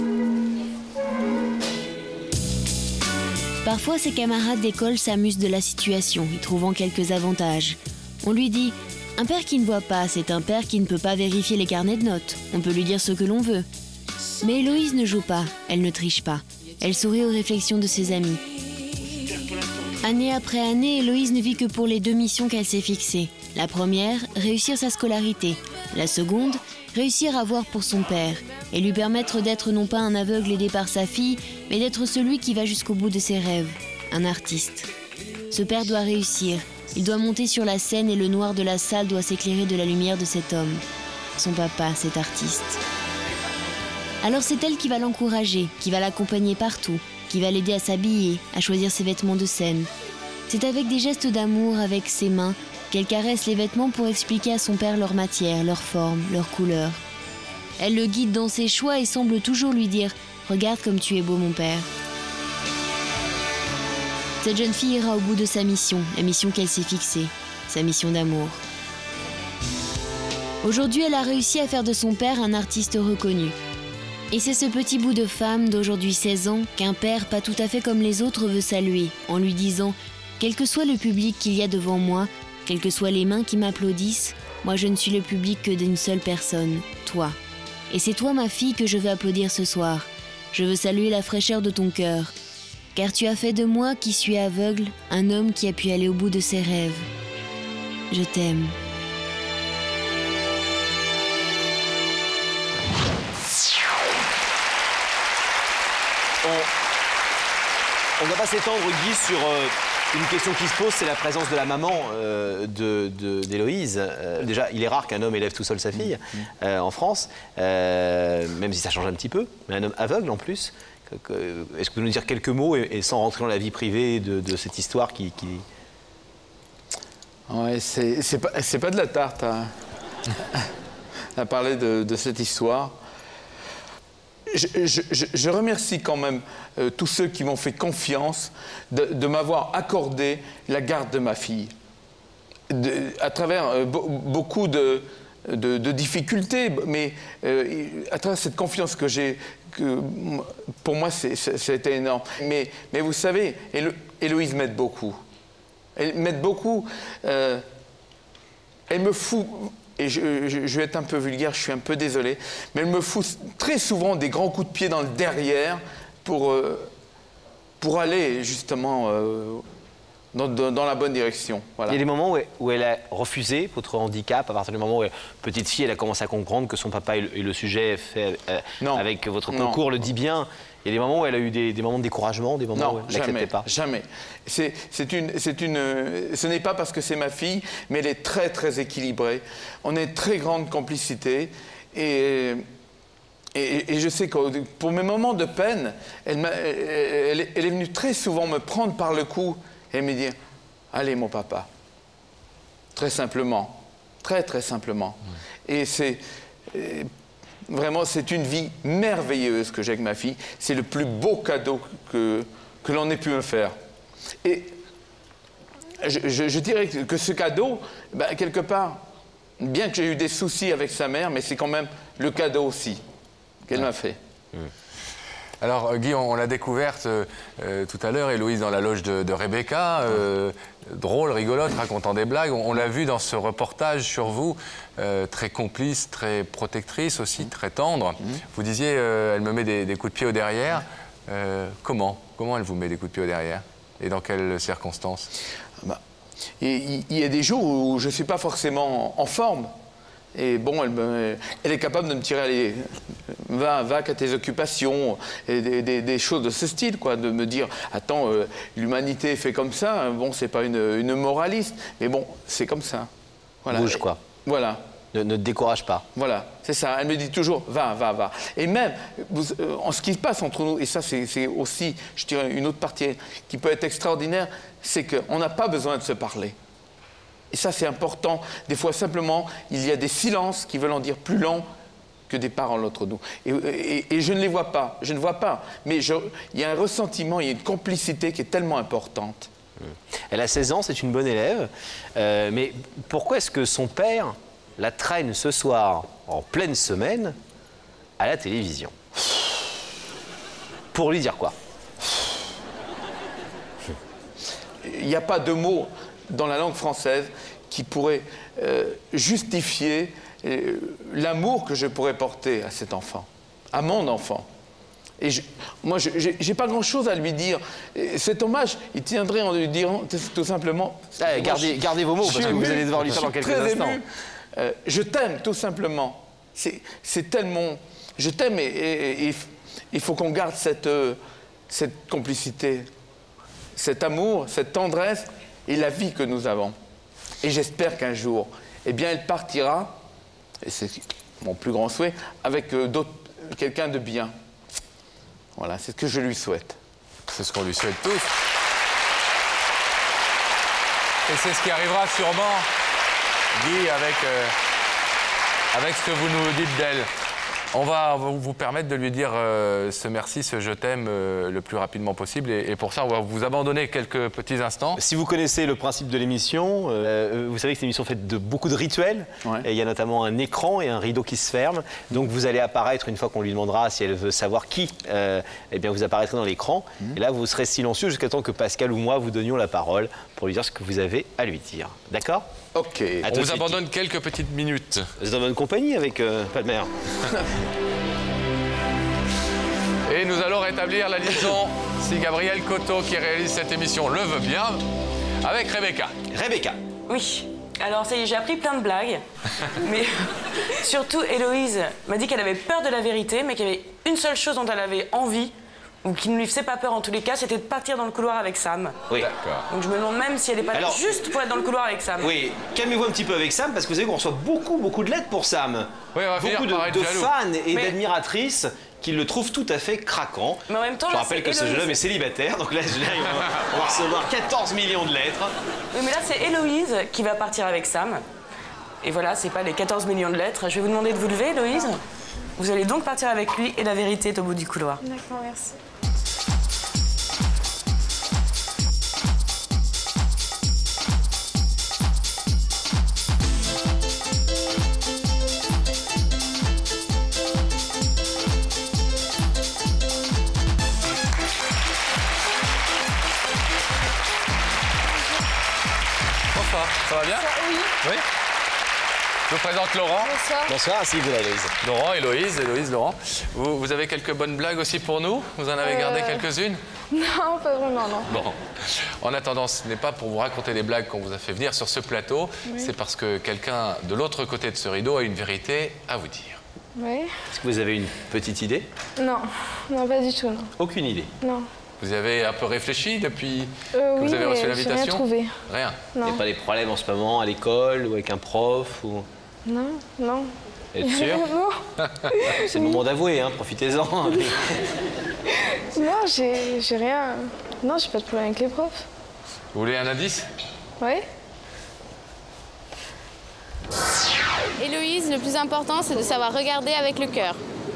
Parfois, ses camarades d'école s'amusent de la situation, y trouvant quelques avantages. On lui dit « Un père qui ne voit pas, c'est un père qui ne peut pas vérifier les carnets de notes. On peut lui dire ce que l'on veut. » Mais Héloïse ne joue pas, elle ne triche pas. Elle sourit aux réflexions de ses amis. Année après année, Héloïse ne vit que pour les deux missions qu'elle s'est fixées. La première, réussir sa scolarité. La seconde, réussir à voir pour son père et lui permettre d'être non pas un aveugle aidé par sa fille, mais d'être celui qui va jusqu'au bout de ses rêves, un artiste. Ce père doit réussir. Il doit monter sur la scène et le noir de la salle doit s'éclairer de la lumière de cet homme. Son papa, cet artiste. Alors c'est elle qui va l'encourager, qui va l'accompagner partout, qui va l'aider à s'habiller, à choisir ses vêtements de scène. C'est avec des gestes d'amour, avec ses mains, qu'elle caresse les vêtements pour expliquer à son père leur matière, leur forme, leur couleur. Elle le guide dans ses choix et semble toujours lui dire « Regarde comme tu es beau, mon père ». Cette jeune fille ira au bout de sa mission, la mission qu'elle s'est fixée, sa mission d'amour. Aujourd'hui, elle a réussi à faire de son père un artiste reconnu. Et c'est ce petit bout de femme d'aujourd'hui seize ans qu'un père pas tout à fait comme les autres veut saluer en lui disant « Quel que soit le public qu'il y a devant moi, quelles que soient les mains qui m'applaudissent, moi je ne suis le public que d'une seule personne, toi. Et c'est toi ma fille que je veux applaudir ce soir. Je veux saluer la fraîcheur de ton cœur. Car tu as fait de moi, qui suis aveugle, un homme qui a pu aller au bout de ses rêves. Je t'aime. » On ne va pas s'étendre, Guy, sur euh, une question qui se pose, c'est la présence de la maman euh, d'Héloïse. De, euh, déjà, il est rare qu'un homme élève tout seul sa fille euh, en France, euh, même si ça change un petit peu, mais un homme aveugle en plus. Est-ce que vous pouvez nous dire quelques mots et, et sans rentrer dans la vie privée de, de cette histoire qui... qui... Ouais, c'est pas, pas de la tarte à, à parler de, de cette histoire. Je, je, je, je remercie quand même euh, tous ceux qui m'ont fait confiance de, de m'avoir accordé la garde de ma fille. De, à travers euh, be, beaucoup de, de, de difficultés, mais euh, à travers cette confiance que j'ai, que pour moi c'était énorme. Mais, mais vous savez, Hélo, Héloïse m'aide beaucoup. Elle m'aide beaucoup. Euh, elle me fout, et je, je, je vais être un peu vulgaire, je suis un peu désolé, mais elle me fout très souvent des grands coups de pied dans le derrière pour, euh, pour aller justement euh, dans, dans, dans la bonne direction. Voilà. Il y a des moments où elle, où elle a refusé votre handicap, à partir du moment où, elle, petite fille, elle a commencé à comprendre que son papa et le, et le sujet fait euh, avec votre concours non. le dit bien. Il y a des moments où elle a eu des, des moments de découragement, des moments non, où elle n'acceptait pas. Jamais. C'est, c'est une, c'est une, ce n'est pas parce que c'est ma fille, mais elle est très, très équilibrée. On a une très grande complicité. Et, et, et je sais que pour mes moments de peine, elle, m'a, elle, elle est venue très souvent me prendre par le cou et me dire « Allez, mon papa ». Très simplement. Très, très simplement. Mmh. Et c'est... Vraiment, c'est une vie merveilleuse que j'ai avec ma fille. C'est le plus beau cadeau que, que l'on ait pu me faire. Et je, je, je dirais que ce cadeau, ben, quelque part, bien que j'ai eu des soucis avec sa mère, mais c'est quand même le cadeau aussi qu'elle ouais. m'a fait. Mmh. Alors, Guy, on, on l'a découverte euh, tout à l'heure, Héloïse dans la loge de, de Rebecca, euh, drôle, rigolote, racontant des blagues. On, on l'a vu dans ce reportage sur vous, euh, très complice, très protectrice aussi, très tendre. Mmh. Vous disiez, euh, elle me met des, des coups de pied au derrière. Euh, comment Comment elle vous met des coups de pied au derrière? Et dans quelles circonstances? bah, Il y a des jours où je ne suis pas forcément en forme. Et bon, elle, me, elle est capable de me tirer, allez, va, va qu'à tes occupations, et des, des, des choses de ce style, quoi, de me dire, attends, euh, l'humanité fait comme ça, bon, c'est pas une, une moraliste, mais bon, c'est comme ça. Voilà. Bouge, quoi. Voilà. Ne, ne te décourage pas. Voilà, c'est ça. Elle me dit toujours, va, va, va. Et même, vous, euh, en ce qui se passe entre nous, et ça, c'est aussi, je dirais, une autre partie qui peut être extraordinaire, c'est qu'on n'a pas besoin de se parler. Et ça, c'est important. Des fois, simplement, il y a des silences qui veulent en dire plus long que des paroles entre nous. Et, et, et je ne les vois pas. Je ne vois pas. Mais je, il y a un ressentiment, il y a une complicité qui est tellement importante. Elle a seize ans, c'est une bonne élève. Euh, mais pourquoi est-ce que son père la traîne ce soir, en pleine semaine, à la télévision? Pour lui dire quoi? Il n'y a pas de mots dans la langue française qui pourrait euh, justifier euh, l'amour que je pourrais porter à cet enfant, à mon enfant. Et je, moi, je n'ai pas grand-chose à lui dire. Et cet hommage, il tiendrait en lui disant tout simplement... Ah, gardez, moi, gardez vos mots, parce que ému, vous allez devoir lui faire dans quelques instants. Euh, je t'aime, tout simplement. C'est tellement... Je t'aime et, et, et il faut qu'on garde cette, euh, cette complicité, cet amour, cette tendresse et la vie que nous avons. Et j'espère qu'un jour, eh bien, elle partira, et c'est mon plus grand souhait, avec euh, quelqu'un de bien. Voilà, c'est ce que je lui souhaite. C'est ce qu'on lui souhaite tous. Et c'est ce qui arrivera sûrement, Guy, avec, euh, avec ce que vous nous dites d'elle. On va vous permettre de lui dire euh, ce merci, ce je t'aime euh, le plus rapidement possible. Et, et pour ça, on va vous abandonner quelques petits instants. Si vous connaissez le principe de l'émission, euh, vous savez que c'est une émission faite de beaucoup de rituels. Ouais. Et il y a notamment un écran et un rideau qui se ferment. Donc vous allez apparaître une fois qu'on lui demandera si elle veut savoir qui. Euh, eh bien vous apparaîtrez dans l'écran. Mmh. Et là, vous serez silencieux jusqu'à temps que Pascal ou moi vous donnions la parole pour lui dire ce que vous avez à lui dire. D'accord? Ok. On vous abandonne quelques petites minutes. Vous êtes en bonne compagnie avec euh, Palmer. Et nous allons rétablir la liaison, si Gabriel Coteau, qui réalise cette émission, le veut bien, avec Rebecca. Rebecca. Oui. Alors, ça y est, j'ai appris plein de blagues. Mais surtout, Héloïse m'a dit qu'elle avait peur de la vérité, mais qu'il y avait une seule chose dont elle avait envie, ou qui ne lui faisait pas peur en tous les cas, c'était de partir dans le couloir avec Sam. Oui. Donc je me demande même si elle n'est pas Alors, là juste pour être dans le couloir avec Sam. Oui, calmez-vous un petit peu avec Sam, parce que vous savez qu'on reçoit beaucoup, beaucoup de lettres pour Sam. Oui, on va beaucoup de, de fans et mais... d'admiratrices qu'il le trouve tout à fait craquant. Mais en même temps, je là, rappelle c'est que ce Héloïse. jeune homme est célibataire, donc là, là, on, va, on va recevoir quatorze millions de lettres. Oui, mais là, c'est Héloïse qui va partir avec Sam. Et voilà, c'est pas les quatorze millions de lettres. Je vais vous demander de vous lever, Héloïse. Vous allez donc partir avec lui et la vérité est au bout du couloir. D'accord, merci. Bonsoir, ça va bien? Oui. Oui. Je vous présente Laurent. Bonsoir. Bonsoir, ainsi que Héloïse. Laurent, Héloïse, Héloïse, Laurent. Vous, vous avez quelques bonnes blagues aussi pour nous? Vous en avez Euh, gardé quelques-unes? Non, pas vraiment, non. Bon. En attendant, ce n'est pas pour vous raconter des blagues qu'on vous a fait venir sur ce plateau. Oui. C'est parce que quelqu'un de l'autre côté de ce rideau a une vérité à vous dire. Oui. Est-ce que vous avez une petite idée? Non, non, pas du tout, non. Aucune idée. Non. Vous avez un peu réfléchi depuis Euh, que oui, vous avez reçu mais l'invitation? j'ai rien trouvé. Rien. Il n'y a pas des problèmes en ce moment à l'école ou avec un prof ou... Non, non. Êtes sûr? Non. C'est le moment d'avouer, hein, profitez-en. Non, j'ai j'ai rien. Non, j'ai pas de problème avec les profs. Vous voulez un indice? Oui. Héloïse, le plus important, c'est de savoir regarder avec le cœur.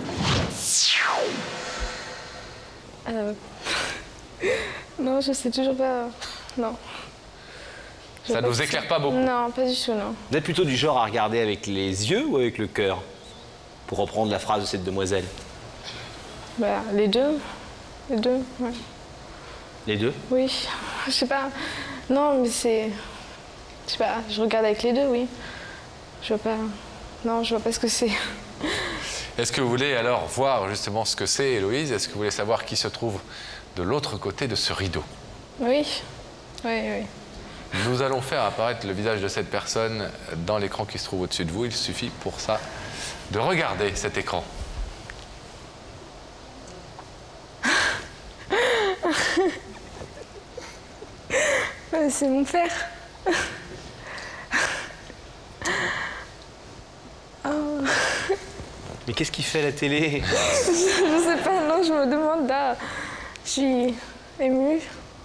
Euh... Non, je sais toujours pas. Non. Je Ça sais ne vous pas. éclaire pas beaucoup? Non, pas du tout, non. Vous êtes plutôt du genre à regarder avec les yeux ou avec le cœur? Pour reprendre la phrase de cette demoiselle. Bah, les deux. Les deux, ouais. Les deux? Oui. Je sais pas. Non, mais c'est. Je sais pas, je regarde avec les deux, oui. Je vois pas. Non, je vois pas ce que c'est. Est-ce que vous voulez alors voir justement ce que c'est, Héloïse? Est-ce que vous voulez savoir qui se trouve de l'autre côté de ce rideau? Oui. Oui, oui. Nous allons faire apparaître le visage de cette personne dans l'écran qui se trouve au-dessus de vous. Il suffit pour ça de regarder cet écran. Euh, C'est mon père. Oh. Mais qu'est-ce qu'il fait à la télé? Je sais pas, non, je me demande là. Je suis émue.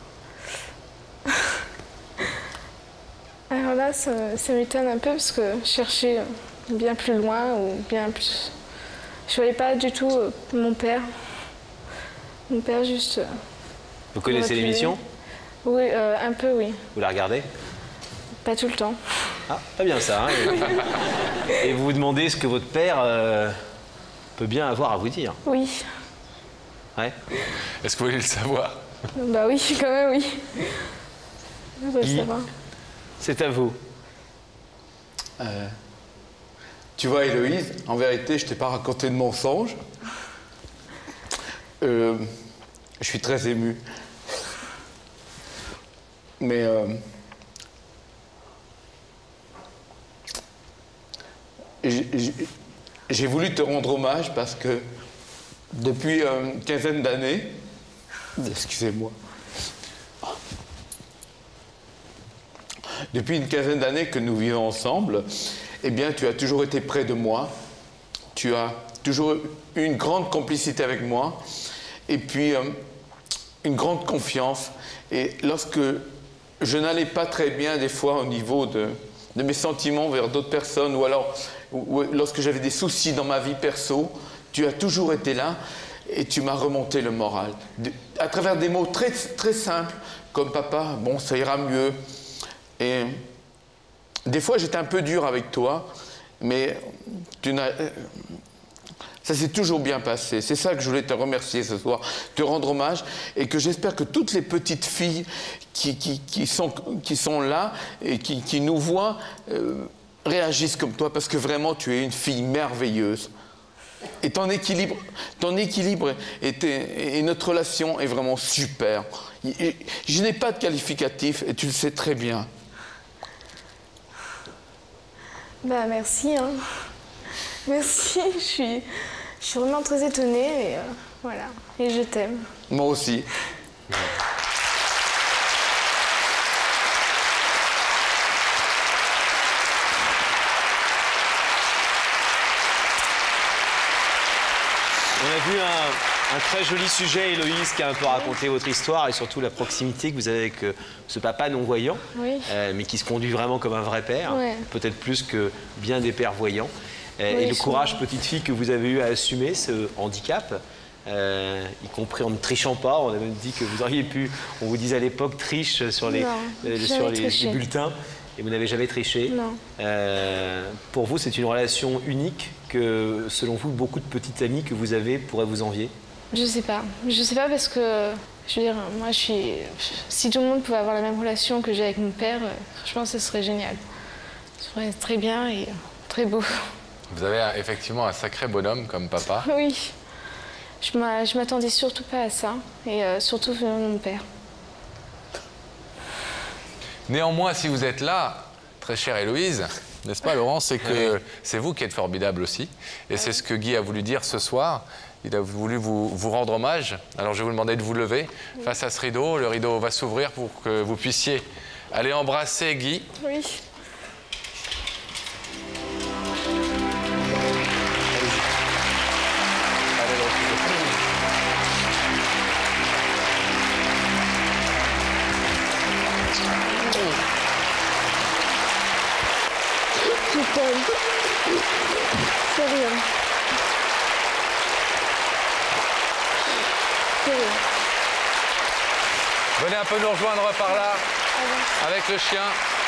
Alors là, ça, ça m'étonne un peu parce que je cherchais bien plus loin ou bien plus. Je voyais pas du tout euh, mon père. Mon père, juste. euh, Vous connaissez reculé. l'émission? Oui, euh, un peu, oui. Vous la regardez? Pas tout le temps. Ah, pas bien ça. Hein. Et vous vous demandez ce que votre père euh, peut bien avoir à vous dire? Oui. Ouais. Est-ce que vous voulez le savoir? Bah oui, quand même, oui. Je veux le Guy, savoir. c'est à vous. Euh, tu vois, Héloïse, en vérité, je t'ai pas raconté de mensonge. Euh, je suis très ému. Mais euh, j'ai- j'ai j'ai voulu te rendre hommage parce que depuis euh, une quinzaine d'années, excusez-moi, depuis une quinzaine d'années que nous vivons ensemble, eh bien, tu as toujours été près de moi. Tu as toujours eu une grande complicité avec moi. Et puis, euh, une grande confiance. Et lorsque je n'allais pas très bien, des fois, au niveau de, de mes sentiments vers d'autres personnes, ou alors ou, ou lorsque j'avais des soucis dans ma vie perso, tu as toujours été là et tu m'as remonté le moral. De, à travers des mots très, très simples, comme « Papa, bon, ça ira mieux ». Et des fois, j'étais un peu dur avec toi, mais tu n'as... Ça s'est toujours bien passé. C'est ça que je voulais te remercier ce soir, te rendre hommage, et que j'espère que toutes les petites filles qui, qui, qui, sont, qui sont là et qui, qui nous voient euh, réagissent comme toi, parce que vraiment, tu es une fille merveilleuse. Et ton équilibre, ton équilibre et, tes, et notre relation est vraiment super. Je n'ai pas de qualificatif, et tu le sais très bien. Bah merci, hein. Merci, je suis, je suis vraiment très étonnée et euh, voilà. Et je t'aime. Moi aussi. On a vu un, Un très joli sujet, Héloïse, qui a un peu raconté votre histoire et surtout la proximité que vous avez avec euh, ce papa non-voyant, Oui. euh, mais qui se conduit vraiment comme un vrai père, Ouais. peut-être plus que bien des pères voyants. Euh, Oui, et le souvent. courage, petite fille, que vous avez eu à assumer ce handicap, euh, y compris en ne trichant pas. On a même dit que vous auriez pu, on vous disait à l'époque, triche sur les, Non, euh, jamais sur les, triché. les bulletins. Et vous n'avez jamais triché. Non. Euh, pour vous, c'est une relation unique que, selon vous, beaucoup de petites amies que vous avez pourraient vous envier. Je sais pas. Je sais pas parce que, je veux dire, moi je suis. Si tout le monde pouvait avoir la même relation que j'ai avec mon père, euh, franchement, ce serait génial. Ce serait très bien et très beau. Vous avez un- effectivement un sacré bonhomme comme papa. Oui. Je m'a- je m'attendais surtout pas à ça. Et euh, surtout venant de mon père. Néanmoins, si vous êtes là, très chère Héloïse, n'est-ce pas Laurent, c'est que c'est vous qui êtes formidable aussi. Et c'est ce que Guy a voulu dire ce soir. Il a voulu vous, vous rendre hommage. Alors je vais vous demander de vous lever face à ce rideau. Le rideau va s'ouvrir pour que vous puissiez aller embrasser Guy. Oui. Je t'aime. C'est rien. C'est rien. Venez un peu nous rejoindre par là, avec le chien.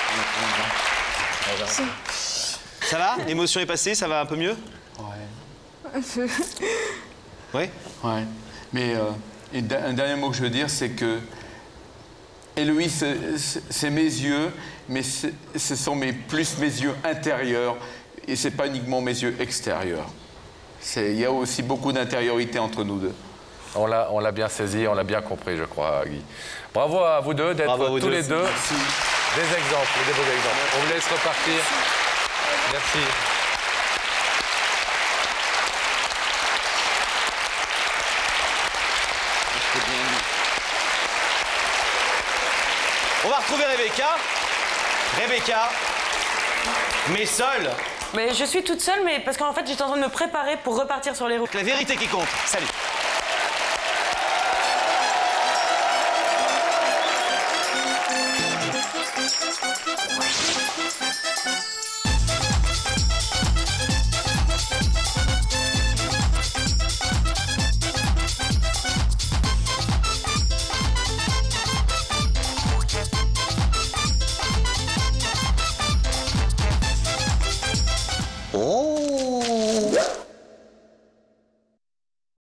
Ça va? L'émotion est passée, ça va un peu mieux? Ouais. Un peu. Oui? Ouais. Mais euh, et da- un dernier mot que je veux dire, c'est que Héloïse, c'est- c'est- c'est mes yeux, mais c'est- ce sont mes, plus mes yeux intérieurs, et c'est pas uniquement mes yeux extérieurs. C'est- Il y a aussi beaucoup d'intériorité entre nous deux. On l'a, on l'a bien saisi, on l'a bien compris, je crois, Guy. Bravo à vous deux d'être Bravo à vous tous deux. les deux Merci. des exemples, des beaux exemples. On vous laisse repartir. Merci. On va retrouver Rebecca. Rebecca, mais seule. Mais je suis toute seule, mais parce qu'en fait, j'étais en train de me préparer pour repartir sur les routes. La vérité qui compte. Salut. Oh